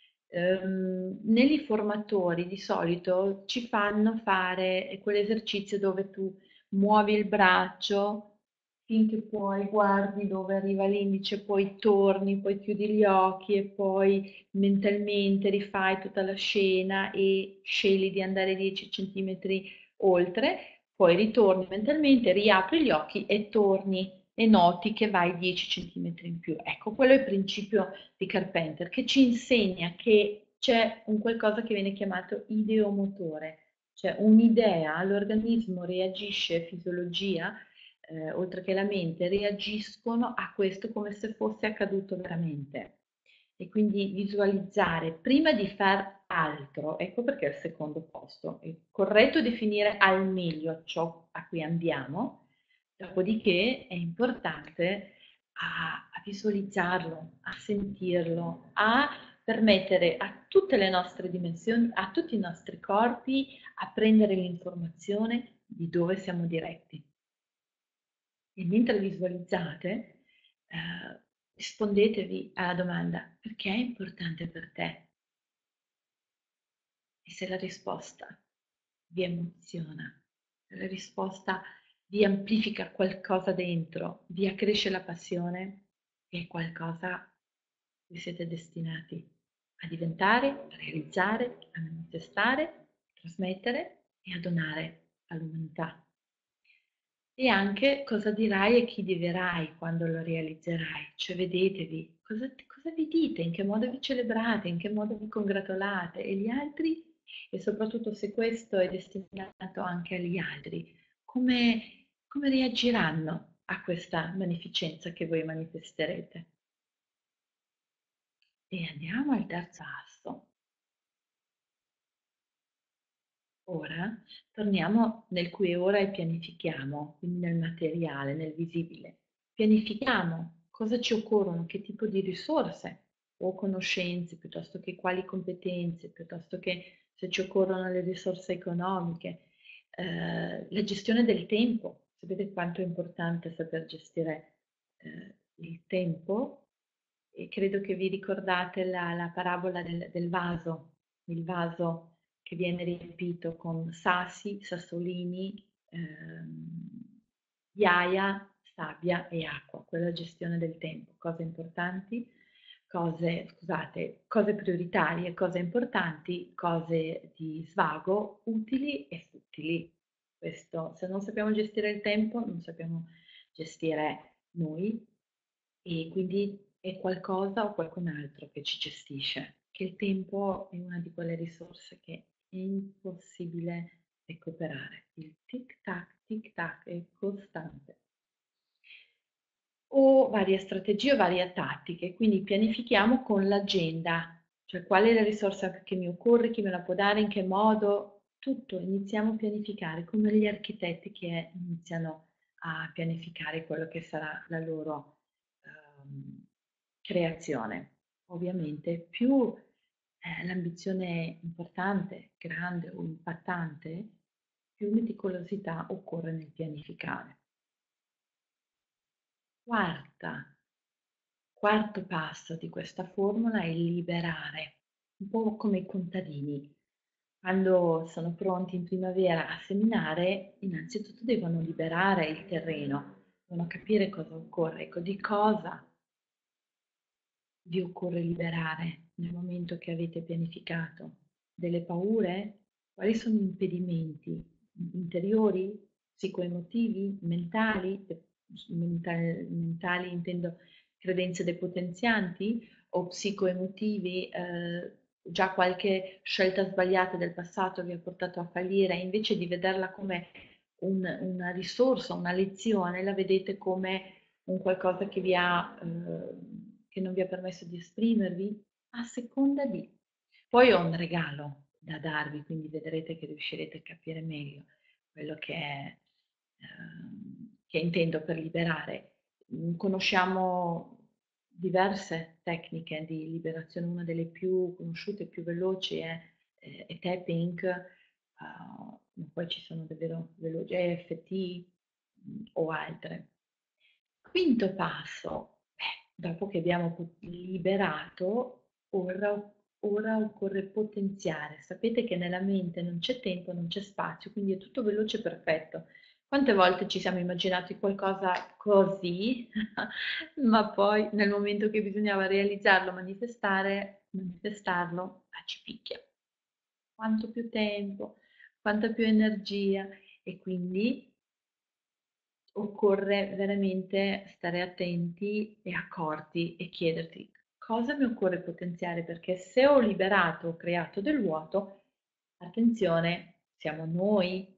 Speaker 2: Negli formatori di solito ci fanno fare quell'esercizio dove tu muovi il braccio finché puoi, guardi dove arriva l'indice, poi torni, poi chiudi gli occhi e poi mentalmente rifai tutta la scena e scegli di andare 10 centimetri oltre, poi ritorni mentalmente, riapri gli occhi e torni e noti che vai 10 centimetri in più. Ecco, quello è il principio di Carpenter che ci insegna che c'è un qualcosa che viene chiamato ideomotore, cioè un'idea, l'organismo reagisce, fisiologia, oltre che la mente, reagiscono a questo come se fosse accaduto veramente. E quindi visualizzare prima di far altro, ecco perché è il secondo posto. È corretto definire al meglio ciò a cui andiamo, dopodiché è importante a visualizzarlo, a sentirlo, a permettere a tutte le nostre dimensioni, a tutti i nostri corpi, a prendere l'informazione di dove siamo diretti. E mentre visualizzate, rispondetevi alla domanda: perché è importante per te? E se la risposta vi emoziona, se la risposta vi amplifica qualcosa dentro, vi accresce la passione, è qualcosa a cui siete destinati a diventare, a realizzare, a manifestare, a trasmettere e a donare all'umanità. E anche cosa dirai e chi diverai quando lo realizzerai, cioè vedetevi, cosa vi dite, in che modo vi celebrate, in che modo vi congratulate e gli altri, e soprattutto se questo è destinato anche agli altri, come reagiranno a questa magnificenza che voi manifesterete. E andiamo al terzo asso. Ora torniamo nel qui e ora e pianifichiamo, quindi nel materiale, nel visibile. Pianifichiamo cosa ci occorrono, che tipo di risorse o conoscenze, piuttosto che quali competenze, piuttosto che se ci occorrono le risorse economiche, la gestione del tempo. Sapete quanto è importante saper gestire il tempo? E credo che vi ricordate la parabola del vaso, il vaso che viene riempito con sassi, sassolini, ghiaia, sabbia e acqua, quella gestione del tempo, cose importanti, cose prioritarie, cose importanti, cose di svago, utili e futili. Questo, se non sappiamo gestire il tempo, non sappiamo gestire noi e quindi è qualcosa o qualcun altro che ci gestisce, che il tempo è una di quelle risorse che è impossibile recuperare. Il tic tac è costante. O varie strategie o varie tattiche, quindi pianifichiamo con l'agenda, cioè qual è la risorsa che mi occorre, chi me la può dare, in che modo, tutto, iniziamo a pianificare come gli architetti che iniziano a pianificare quello che sarà la loro creazione. Ovviamente più l'ambizione è importante, grande o impattante, più meticolosità occorre nel pianificare. Quarto passo di questa formula è liberare, un po' come i contadini. Quando sono pronti in primavera a seminare, innanzitutto devono liberare il terreno, devono capire cosa occorre, ecco, di cosa vi occorre liberare nel momento che avete pianificato? Delle paure? Quali sono gli impedimenti interiori, psicoemotivi, mentali? Mentali intendo credenze depotenzianti o psicoemotivi? Già qualche scelta sbagliata del passato vi ha portato a fallire, invece di vederla come una risorsa, una lezione, la vedete come un qualcosa che non vi ha permesso di esprimervi, a seconda di. Poi ho un regalo da darvi, quindi vedrete che riuscirete a capire meglio quello che intendo per liberare. Conosciamo diverse tecniche di liberazione, una delle più conosciute e più veloci è tapping, ma poi ci sono davvero veloci, EFT o altre. Quinto passo, dopo che abbiamo liberato, ora occorre potenziare. Sapete che nella mente non c'è tempo, non c'è spazio, quindi è tutto veloce e perfetto. Quante volte ci siamo immaginati qualcosa così, ma poi nel momento che bisognava realizzarlo, manifestarlo, ci picchia. Quanto più tempo, quanta più energia e quindi occorre veramente stare attenti e accorti e chiederti cosa mi occorre potenziare, perché se ho liberato, ho creato del vuoto, attenzione, siamo noi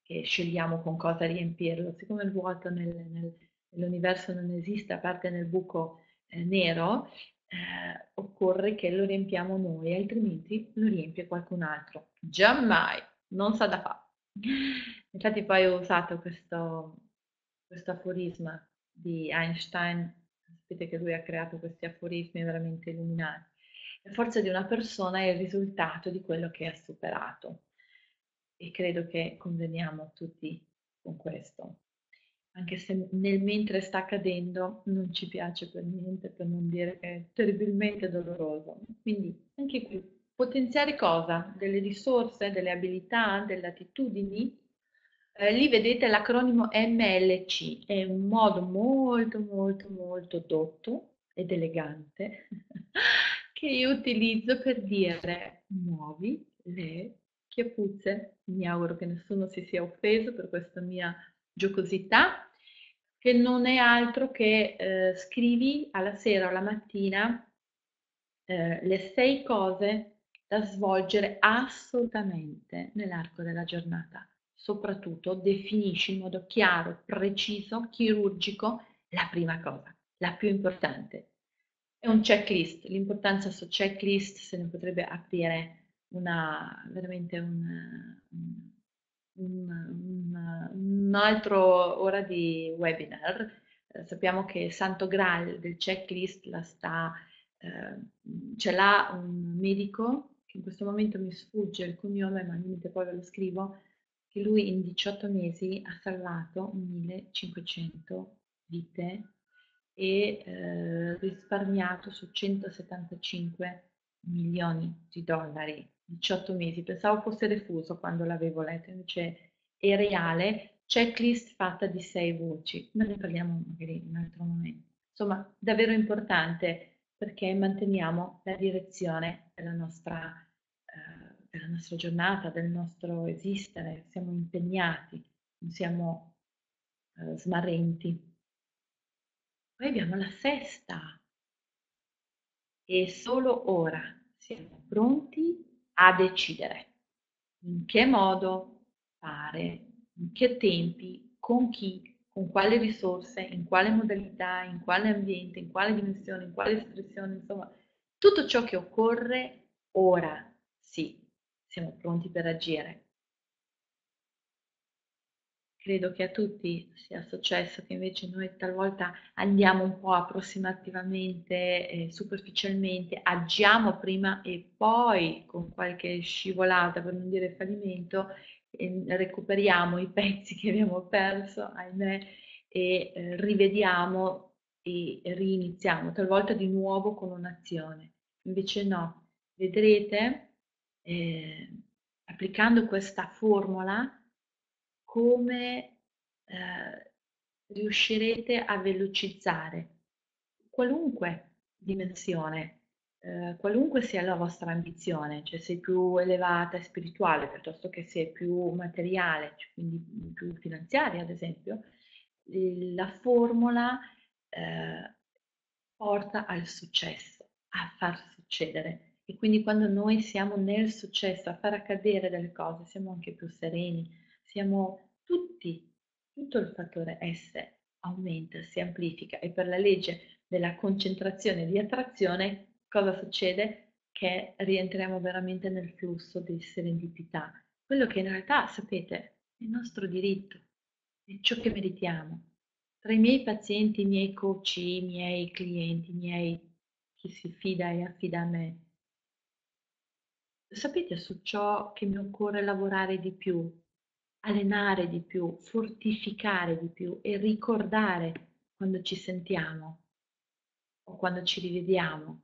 Speaker 2: che scegliamo con cosa riempirlo. Siccome il vuoto nell'universo non esiste, a parte nel buco nero, occorre che lo riempiamo noi, altrimenti lo riempie qualcun altro. Giammai, non sa da fare. Infatti poi ho usato questo aforisma di Einstein, sapete che lui ha creato questi aforismi veramente illuminati. La forza di una persona è il risultato di quello che ha superato e credo che conveniamo tutti con questo, anche se nel mentre sta accadendo non ci piace per niente, per non dire che è terribilmente doloroso. Quindi anche qui potenziare cosa? Delle risorse, delle abilità, delle attitudini. Lì vedete l'acronimo MLC, è un modo molto molto molto dotto ed elegante che io utilizzo per dire muovi le chiappuzze. Mi auguro che nessuno si sia offeso per questa mia giocosità, che non è altro che scrivi alla sera o alla mattina le 6 cose da svolgere assolutamente nell'arco della giornata. Soprattutto definisci in modo chiaro, preciso, chirurgico la prima cosa, la più importante. È un checklist, l'importanza su checklist se ne potrebbe aprire veramente un altro ora di webinar. Sappiamo che il santo graal del checklist eh, ce l'ha un medico, che in questo momento mi sfugge il cognome, ma niente, poi ve lo scrivo, che lui in 18 mesi ha salvato 1500 vite e risparmiato su 175 milioni di dollari. 18 mesi, pensavo fosse refuso quando l'avevo letto, invece è reale, checklist fatta di 6 voci, ma ne parliamo magari in un altro momento. Insomma, davvero importante perché manteniamo la direzione della nostra giornata, del nostro esistere, siamo impegnati, non siamo smarrenti. Poi abbiamo la sesta e solo ora siamo pronti a decidere in che modo fare, in che tempi, con chi, con quale risorse, in quale modalità, in quale ambiente, in quale dimensione, in quale espressione, insomma, tutto ciò che occorre ora, sì, siamo pronti per agire. Credo che a tutti sia successo che invece noi talvolta andiamo un po' approssimativamente, superficialmente, agiamo prima e poi con qualche scivolata, per non dire fallimento, recuperiamo i pezzi che abbiamo perso, ahimè, e rivediamo e riniziamo, talvolta di nuovo con un'azione. Invece no, vedrete, eh, applicando questa formula, come riuscirete a velocizzare qualunque dimensione, qualunque sia la vostra ambizione, cioè se più elevata e spirituale piuttosto che se più materiale, cioè quindi più finanziaria ad esempio, la formula porta al successo, a far succedere. E quindi quando noi siamo nel successo, a far accadere delle cose, siamo anche più sereni, siamo tutti, tutto il fattore S aumenta, si amplifica e per la legge della concentrazione e di attrazione cosa succede? Che rientriamo veramente nel flusso di serendipità, quello che in realtà, sapete, è il nostro diritto, è ciò che meritiamo. Tra i miei pazienti, i miei coach, i miei clienti, chi si fida e affida a me, sapete su ciò che mi occorre lavorare di più, allenare di più, fortificare di più e ricordare quando ci sentiamo o quando ci rivediamo?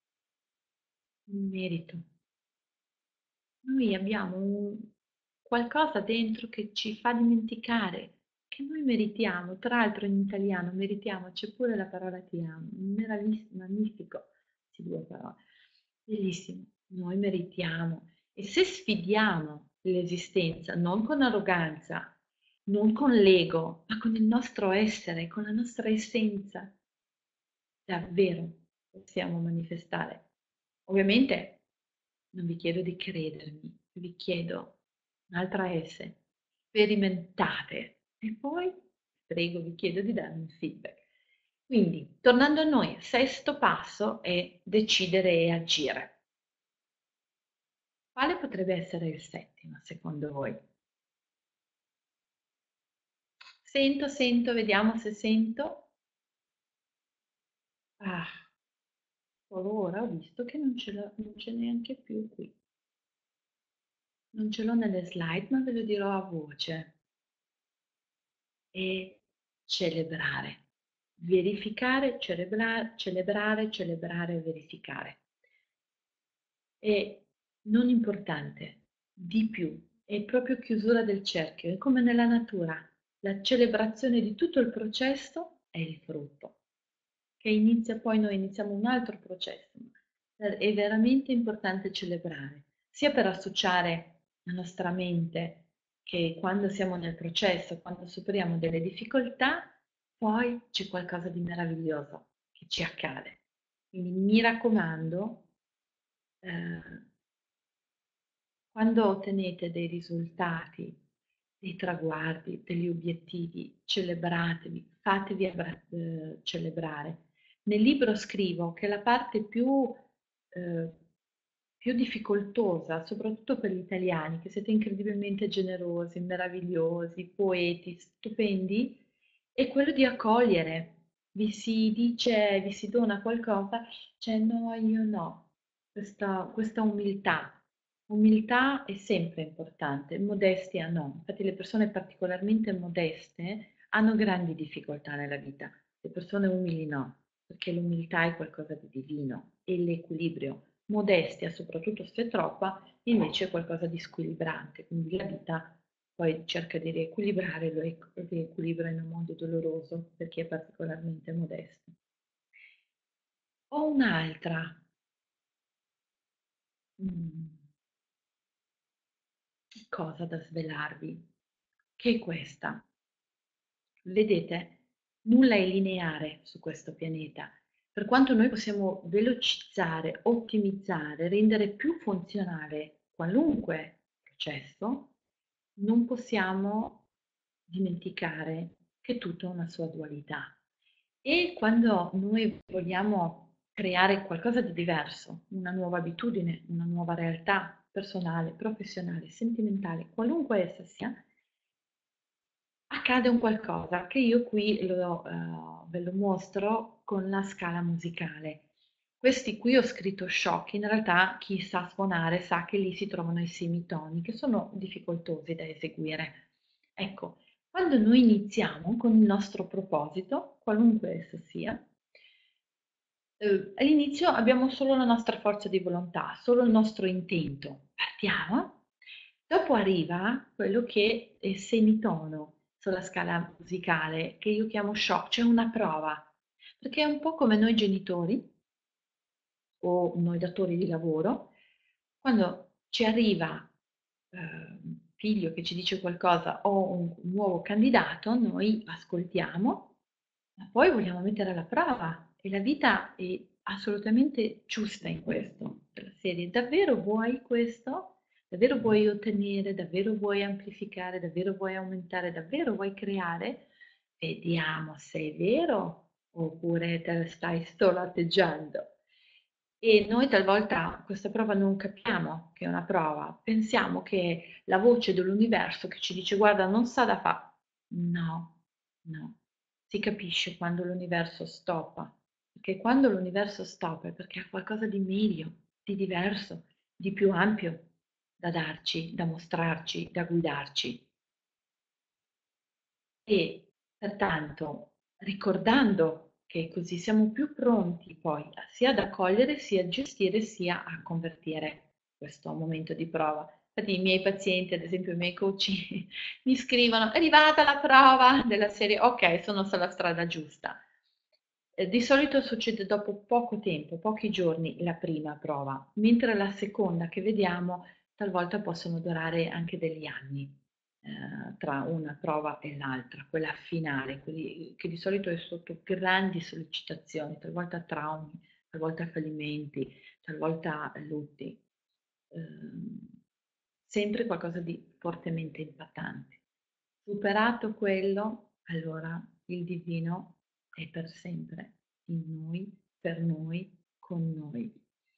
Speaker 2: Un merito. Noi abbiamo qualcosa dentro che ci fa dimenticare che noi meritiamo, tra l'altro in italiano meritiamo, c'è pure la parola ti amo, magnifico, queste due parole, bellissimo, noi meritiamo e se sfidiamo l'esistenza, non con arroganza, non con l'ego, ma con il nostro essere, con la nostra essenza, davvero possiamo manifestare. Ovviamente non vi chiedo di credermi, vi chiedo un'altra S. sperimentate e poi, prego, vi chiedo di darmi un feedback. Quindi, tornando a noi, sesto passo è decidere e agire. Quale potrebbe essere il settimo, secondo voi? Sento, vediamo se sento. Ah, ora ho visto che non c'è neanche più qui. Non ce l'ho nelle slide, ma ve lo dirò a voce. E celebrare. Verificare, celebrare, verificare. E non importante, di più, è proprio chiusura del cerchio, è come nella natura, la celebrazione di tutto il processo è il frutto, che inizia poi noi iniziamo un altro processo. È veramente importante celebrare, sia per associare la nostra mente che quando siamo nel processo, quando superiamo delle difficoltà, poi c'è qualcosa di meraviglioso che ci accade. Quindi mi raccomando, eh, quando ottenete dei risultati, dei traguardi, degli obiettivi, celebratevi, celebrare. Nel libro scrivo che la parte eh, più difficoltosa, soprattutto per gli italiani, che siete incredibilmente generosi, meravigliosi, poeti, stupendi, è quello di accogliere. Vi si dice, vi si dona qualcosa, cioè no, io no. Questa umiltà. Umiltà è sempre importante, modestia no. Infatti le persone particolarmente modeste hanno grandi difficoltà nella vita, le persone umili no, perché l'umiltà è qualcosa di divino e l'equilibrio. Modestia, soprattutto se è troppa, invece è qualcosa di squilibrante, quindi la vita poi cerca di riequilibrare, lo riequilibra in un modo doloroso per chi è particolarmente modesto. Ho un'altra mm, cosa da svelarvi, che è questa. Vedete, nulla è lineare su questo pianeta. Per quanto noi possiamo velocizzare, ottimizzare, rendere più funzionale qualunque processo, non possiamo dimenticare che tutto ha una sua dualità. E quando noi vogliamo creare qualcosa di diverso, una nuova abitudine, una nuova realtà personale, professionale, sentimentale, qualunque essa sia, accade un qualcosa che io qui ve lo mostro con la scala musicale. Questi qui ho scritto shock, in realtà chi sa suonare sa che lì si trovano i semitoni, che sono difficoltosi da eseguire. Ecco, quando noi iniziamo con il nostro proposito, qualunque esso sia, all'inizio abbiamo solo la nostra forza di volontà, solo il nostro intento. Partiamo. Dopo arriva quello che è semitono sulla scala musicale, che io chiamo shock, cioè una prova, perché è un po' come noi genitori o noi datori di lavoro, quando ci arriva un figlio che ci dice qualcosa o un nuovo candidato, noi ascoltiamo, ma poi vogliamo mettere alla prova e la vita è assolutamente giusta in questo, per la serie. Davvero vuoi questo? Davvero vuoi ottenere? Davvero vuoi amplificare? Davvero vuoi aumentare? Davvero vuoi creare? Vediamo se è vero oppure te la stai solo atteggiando. E noi talvolta questa prova non capiamo che è una prova, pensiamo che la voce dell'universo che ci dice guarda non sa da fare. No, no, si capisce quando l'universo stoppa, perché quando l'universo stoppa è perché ha qualcosa di meglio, di diverso, di più ampio da darci, da mostrarci, da guidarci. E pertanto, ricordando che così siamo più pronti poi sia ad accogliere, sia a gestire, sia a convertire questo momento di prova. Infatti i miei pazienti, ad esempio i miei coach, mi scrivono, è arrivata la prova della serie, ok, sono sulla strada giusta. Di solito succede dopo poco tempo, pochi giorni, la prima prova, mentre la seconda che vediamo talvolta possono durare anche degli anni tra una prova e l'altra, quella finale, che di solito è sotto grandi sollecitazioni, talvolta traumi, talvolta fallimenti, talvolta lutti, ehm, sempre qualcosa di fortemente impattante. Superato quello, allora il divino è per sempre in noi, per noi, con noi.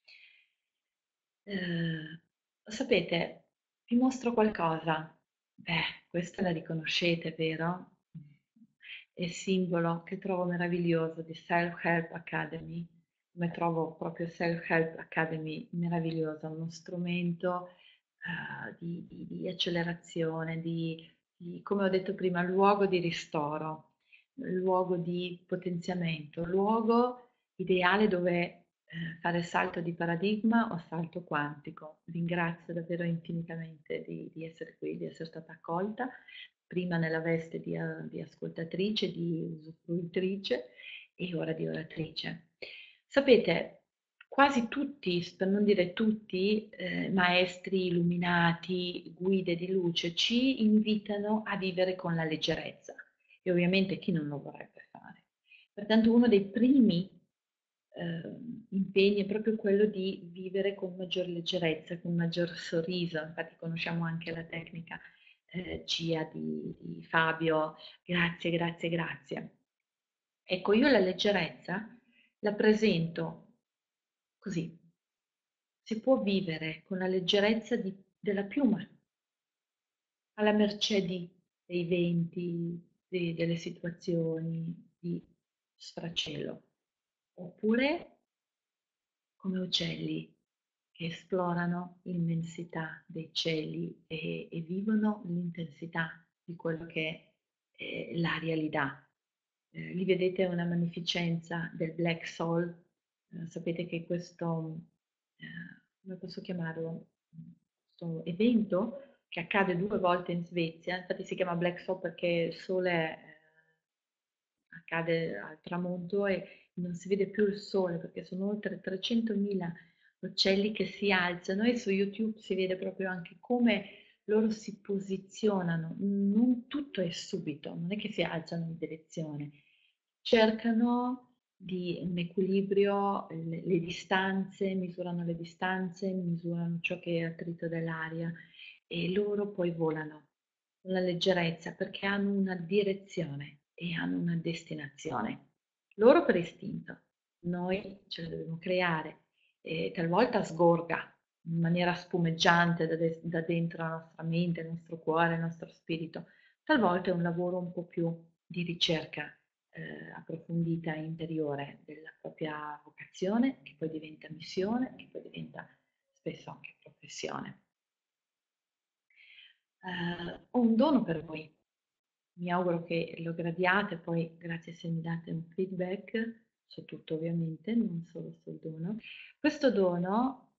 Speaker 2: Sapete, vi mostro qualcosa. Questa la riconoscete, vero? È il simbolo che trovo meraviglioso di Self Help Academy, come trovo proprio Self Help Academy meravigliosa, uno strumento di accelerazione, come ho detto prima, luogo di ristoro, luogo di potenziamento, luogo ideale dove fare salto di paradigma o salto quantico. Ringrazio davvero infinitamente di essere qui, di essere stata accolta, prima nella veste di ascoltatrice, di usufruitrice e ora di oratrice. Sapete, quasi tutti, per non dire tutti, maestri illuminati, guide di luce, ci invitano a vivere con la leggerezza e ovviamente chi non lo vorrebbe fare. Pertanto uno dei primi impegni è proprio quello di vivere con maggior leggerezza, con maggior sorriso. Infatti conosciamo anche la tecnica CIA di Fabio, grazie, grazie, grazie. Ecco, io la leggerezza la presento così. Si può vivere con la leggerezza della piuma, alla mercé dei venti, delle situazioni di sfracello, oppure come uccelli che esplorano l'immensità dei cieli e vivono l'intensità di quello che l'aria li dà. Lì vedete una magnificenza del Black Soul, sapete che questo, come posso chiamarlo, questo evento che accade 2 volte in Svezia, infatti si chiama Black Soul perché il sole accade al tramonto e non si vede più il sole perché sono oltre 300.000 uccelli che si alzano e su YouTube si vede proprio anche come loro si posizionano, non tutto è subito, non è che si alzano in direzione, cercano di un equilibrio, le distanze, misurano ciò che è attrito dell'aria e loro poi volano con la leggerezza perché hanno una direzione e hanno una destinazione. Loro per istinto, noi ce la dobbiamo creare e talvolta sgorga in maniera spumeggiante da dentro la nostra mente, il nostro cuore, il nostro spirito. Talvolta è un lavoro un po' più di ricerca approfondita e interiore della propria vocazione, che poi diventa missione, che poi diventa spesso anche professione. Ho un dono per voi. Mi auguro che lo gradiate, poi grazie se mi date un feedback su tutto ovviamente, non solo sul dono. Questo dono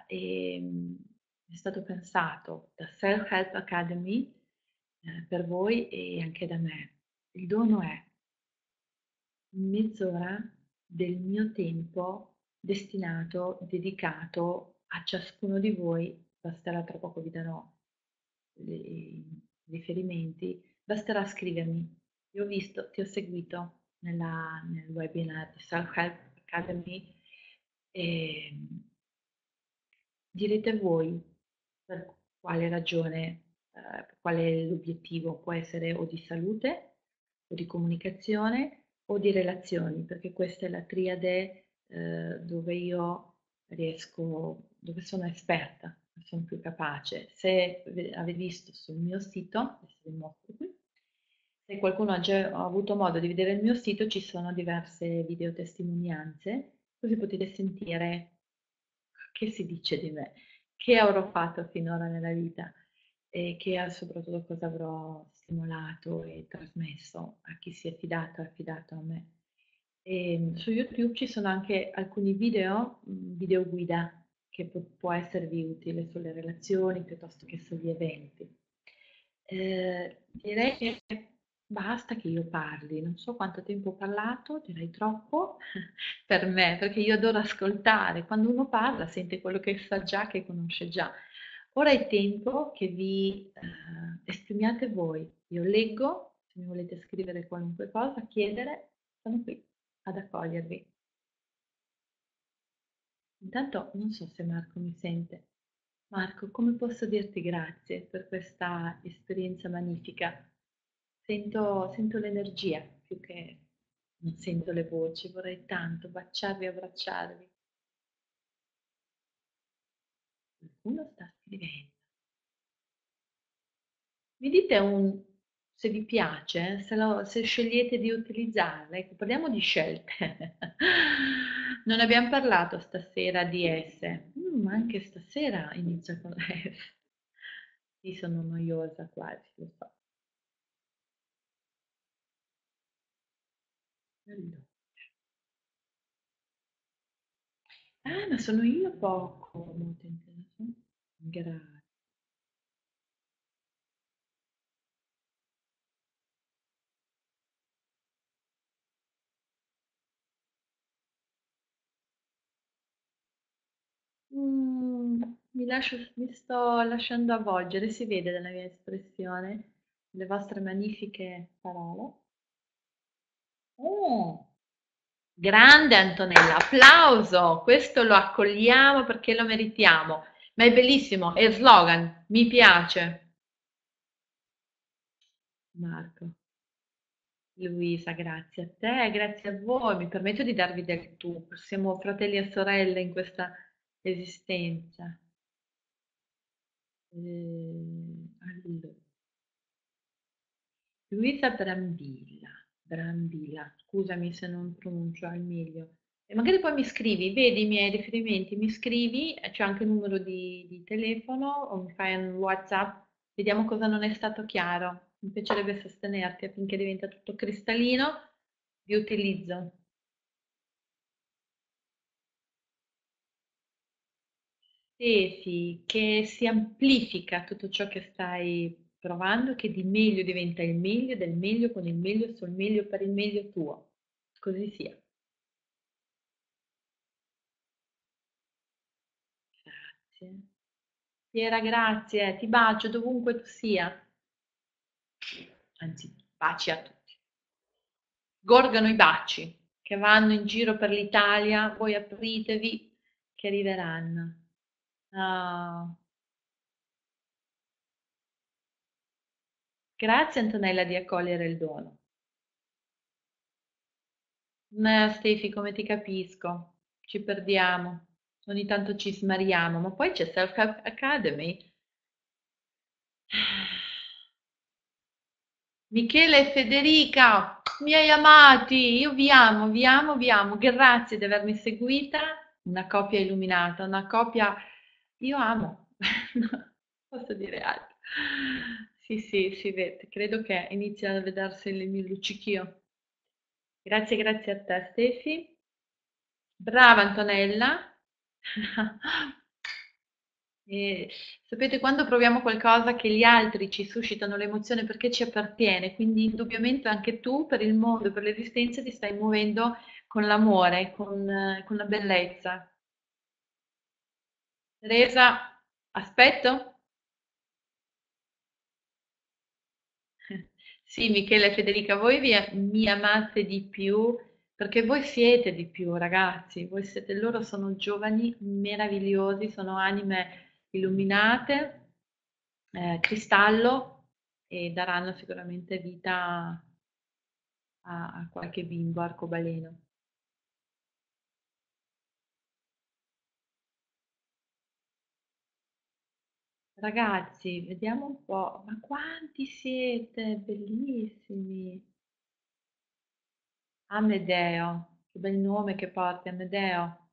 Speaker 2: è stato pensato da Self Help Academy per voi e anche da me. Il dono è mezz'ora del mio tempo destinato, dedicato a ciascuno di voi, basterà tra poco vi darò i riferimenti, basterà scrivermi. Io ho visto, ti ho seguito nel webinar di Self Help Academy e direte voi per quale ragione, qual è l'obiettivo, può essere o di salute o di comunicazione o di relazioni, perché questa è la triade dove io riesco, dove sono esperta, sono più capace. Se avete visto sul mio sito, adesso vi mostro qui, se qualcuno ha già avuto modo di vedere il mio sito, ci sono diverse videotestimonianze, così potete sentire che si dice di me, che avrò fatto finora nella vita e soprattutto cosa avrò stimolato e trasmesso a chi si è fidato, affidato a me. E su YouTube ci sono anche alcuni video guida che può esservi utile sulle relazioni piuttosto che sugli eventi. Direi che basta che io parli, non so quanto tempo ho parlato, direi troppo per me, perché io adoro ascoltare. Quando uno parla sente quello che sa già, che conosce già. Ora è tempo che vi esprimiate voi. Io leggo, se mi volete scrivere qualunque cosa, chiedere, sono qui ad accogliervi. Intanto non so se Marco mi sente. Marco, come posso dirti grazie per questa esperienza magnifica? sento l'energia più che non sento le voci, vorrei tanto baciarvi e abbracciarvi. Qualcuno sta scrivendo. Mi dite se vi piace, se scegliete di utilizzarla. Ecco, parliamo di scelte. Non abbiamo parlato stasera di esse. Ma anche stasera inizio con le S. Sì, sono noiosa quasi, lo so. Allora. Ma sono io poco, molto interessante. Grazie. Mi sto lasciando avvolgere, si vede dalla mia espressione, le vostre magnifiche parole. Oh, grande Antonella, applauso! Questo lo accogliamo perché lo meritiamo. Ma è bellissimo, è slogan, mi piace. Marco, Luisa, grazie a te, grazie a voi. Mi permetto di darvi del tu, siamo fratelli e sorelle in questa esistenza. Allora. Luisa Brambilla, scusami se non pronuncio al meglio. E magari poi mi scrivi, vedi i miei riferimenti, mi scrivi, c'è anche il numero di telefono o mi fai un WhatsApp, vediamo cosa non è stato chiaro. Mi piacerebbe sostenerti affinché diventa tutto cristallino di utilizzo. Sì, che si amplifica tutto ciò che stai provando, che di meglio diventa il meglio, del meglio con il meglio sul meglio per il meglio tuo. Così sia. Grazie. Piera, grazie. Ti bacio dovunque tu sia. Anzi, baci a tutti. Gorgano i baci che vanno in giro per l'Italia. Voi apritevi che arriveranno. Ah, grazie Antonella di accogliere il dono. Stefi, come ti capisco, ci perdiamo, ogni tanto ci smariamo, ma poi c'è Self Academy. Michele e Federica, miei amati, io vi amo, vi amo, vi amo. Grazie di avermi seguita. Una coppia illuminata, una coppia... Io amo. Posso dire altro. Sì, sì, si vede. Credo che inizia a vedersi il mio luccichio. Grazie, grazie a te, Stefi. Brava Antonella. E sapete, quando proviamo qualcosa che gli altri ci suscitano l'emozione perché ci appartiene, quindi indubbiamente anche tu per il mondo, per l'esistenza ti stai muovendo con l'amore, con la bellezza. Teresa, aspetto? Sì, Michele e Federica, voi mi amate di più perché voi siete di più, ragazzi. Voi siete, loro sono giovani meravigliosi, sono anime illuminate, cristallo e daranno sicuramente vita a qualche bimbo arcobaleno. Ragazzi, vediamo un po', ma quanti siete bellissimi! Amedeo, che bel nome che porti, Amedeo.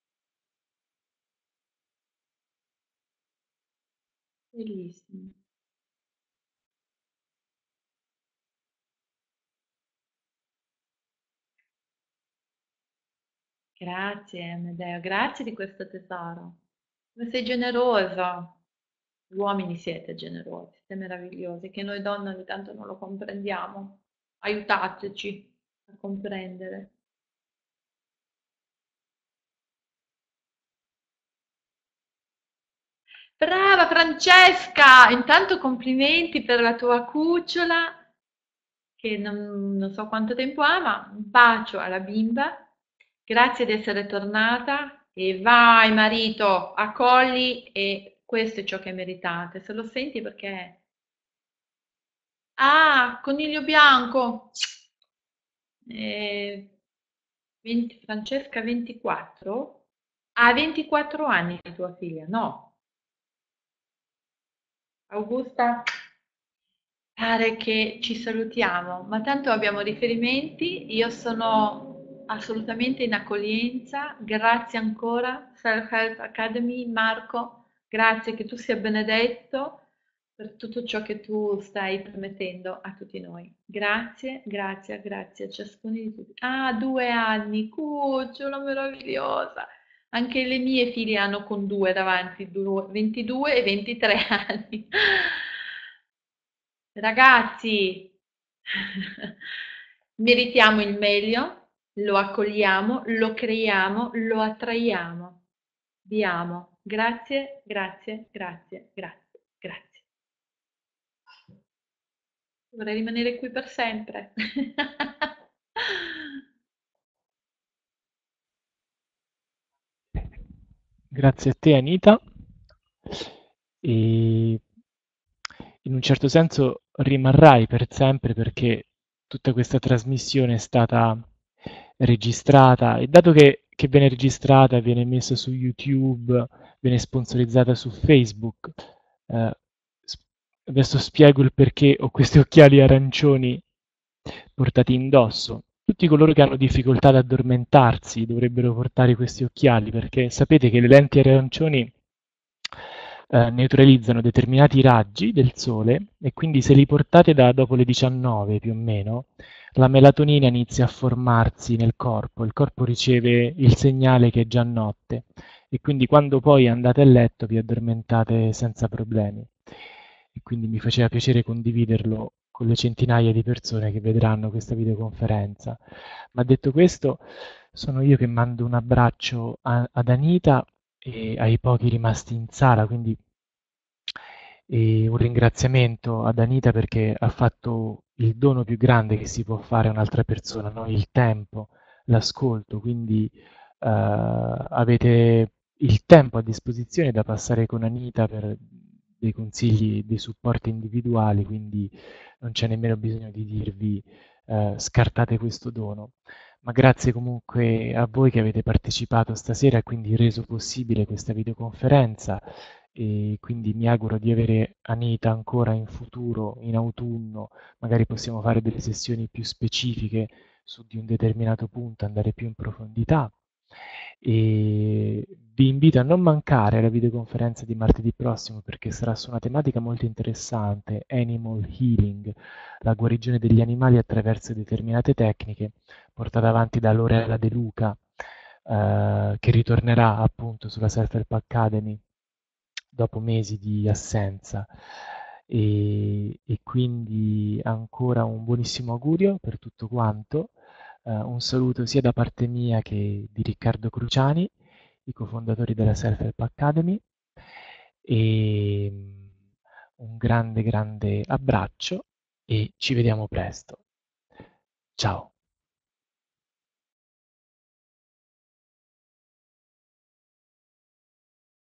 Speaker 2: Bellissimo. Grazie, Amedeo, grazie di questo tesoro. Come sei generoso. Gli uomini siete generosi, siete meravigliosi, che noi donne ogni tanto non lo comprendiamo. Aiutateci a comprendere. Brava Francesca! Intanto complimenti per la tua cucciola, che non so quanto tempo ha, ma un bacio alla bimba. Grazie di essere tornata e vai marito, accogli e questo è ciò che meritate. Se lo senti perché Ah, coniglio bianco. Francesca 24? Ha 24 anni tua figlia, no? Augusta, pare che ci salutiamo, ma tanto abbiamo riferimenti, io sono assolutamente in accoglienza, grazie ancora Self Help Academy, Marco, grazie che tu sia benedetto per tutto ciò che tu stai permettendo a tutti noi. Grazie, grazie, grazie a ciascuno di tutti. Ah, 2 anni, cucciola meravigliosa. Anche le mie figlie hanno con due davanti, 22 e 23 anni. Ragazzi, meritiamo il meglio, lo accogliamo, lo creiamo, lo attraiamo. Vi amo. Grazie, grazie, grazie, grazie, grazie. Vorrei rimanere qui per sempre.
Speaker 1: Grazie a te Anita. E in un certo senso rimarrai per sempre perché tutta questa trasmissione è stata registrata e dato che viene registrata, viene messa su YouTube, viene sponsorizzata su Facebook, eh, s- adesso spiego il perché ho questi occhiali arancioni portati indosso. Tutti coloro che hanno difficoltà ad addormentarsi dovrebbero portare questi occhiali perché sapete che le lenti arancioni neutralizzano determinati raggi del sole e quindi se li portate da dopo le 19 più o meno, la melatonina inizia a formarsi nel corpo, il corpo riceve il segnale che è già notte e quindi quando poi andate a letto vi addormentate senza problemi. E quindi mi faceva piacere condividerlo con le centinaia di persone che vedranno questa videoconferenza. Ma detto questo, sono io che mando un abbraccio ad Anita e ai pochi rimasti in sala, quindi un ringraziamento ad Anita perché ha fatto il dono più grande che si può fare a un'altra persona, no? Il tempo, l'ascolto, quindi avete il tempo a disposizione da passare con Anita per dei consigli, dei supporti individuali, quindi non c'è nemmeno bisogno di dirvi scartate questo dono. Ma grazie comunque a voi che avete partecipato stasera e quindi reso possibile questa videoconferenza e quindi mi auguro di avere Anita ancora in futuro, in autunno, magari possiamo fare delle sessioni più specifiche su di un determinato punto, andare più in profondità. E vi invito a non mancare alla videoconferenza di martedì prossimo perché sarà su una tematica molto interessante, Animal Healing, la guarigione degli animali attraverso determinate tecniche, portata avanti da Lorella De Luca, che ritornerà appunto sulla Self Help Academy dopo mesi di assenza. E quindi ancora un buonissimo augurio per tutto quanto. Un saluto sia da parte mia che di Riccardo Cruciani, i cofondatori della Self Help Academy. E un grande, grande abbraccio e ci vediamo presto. Ciao.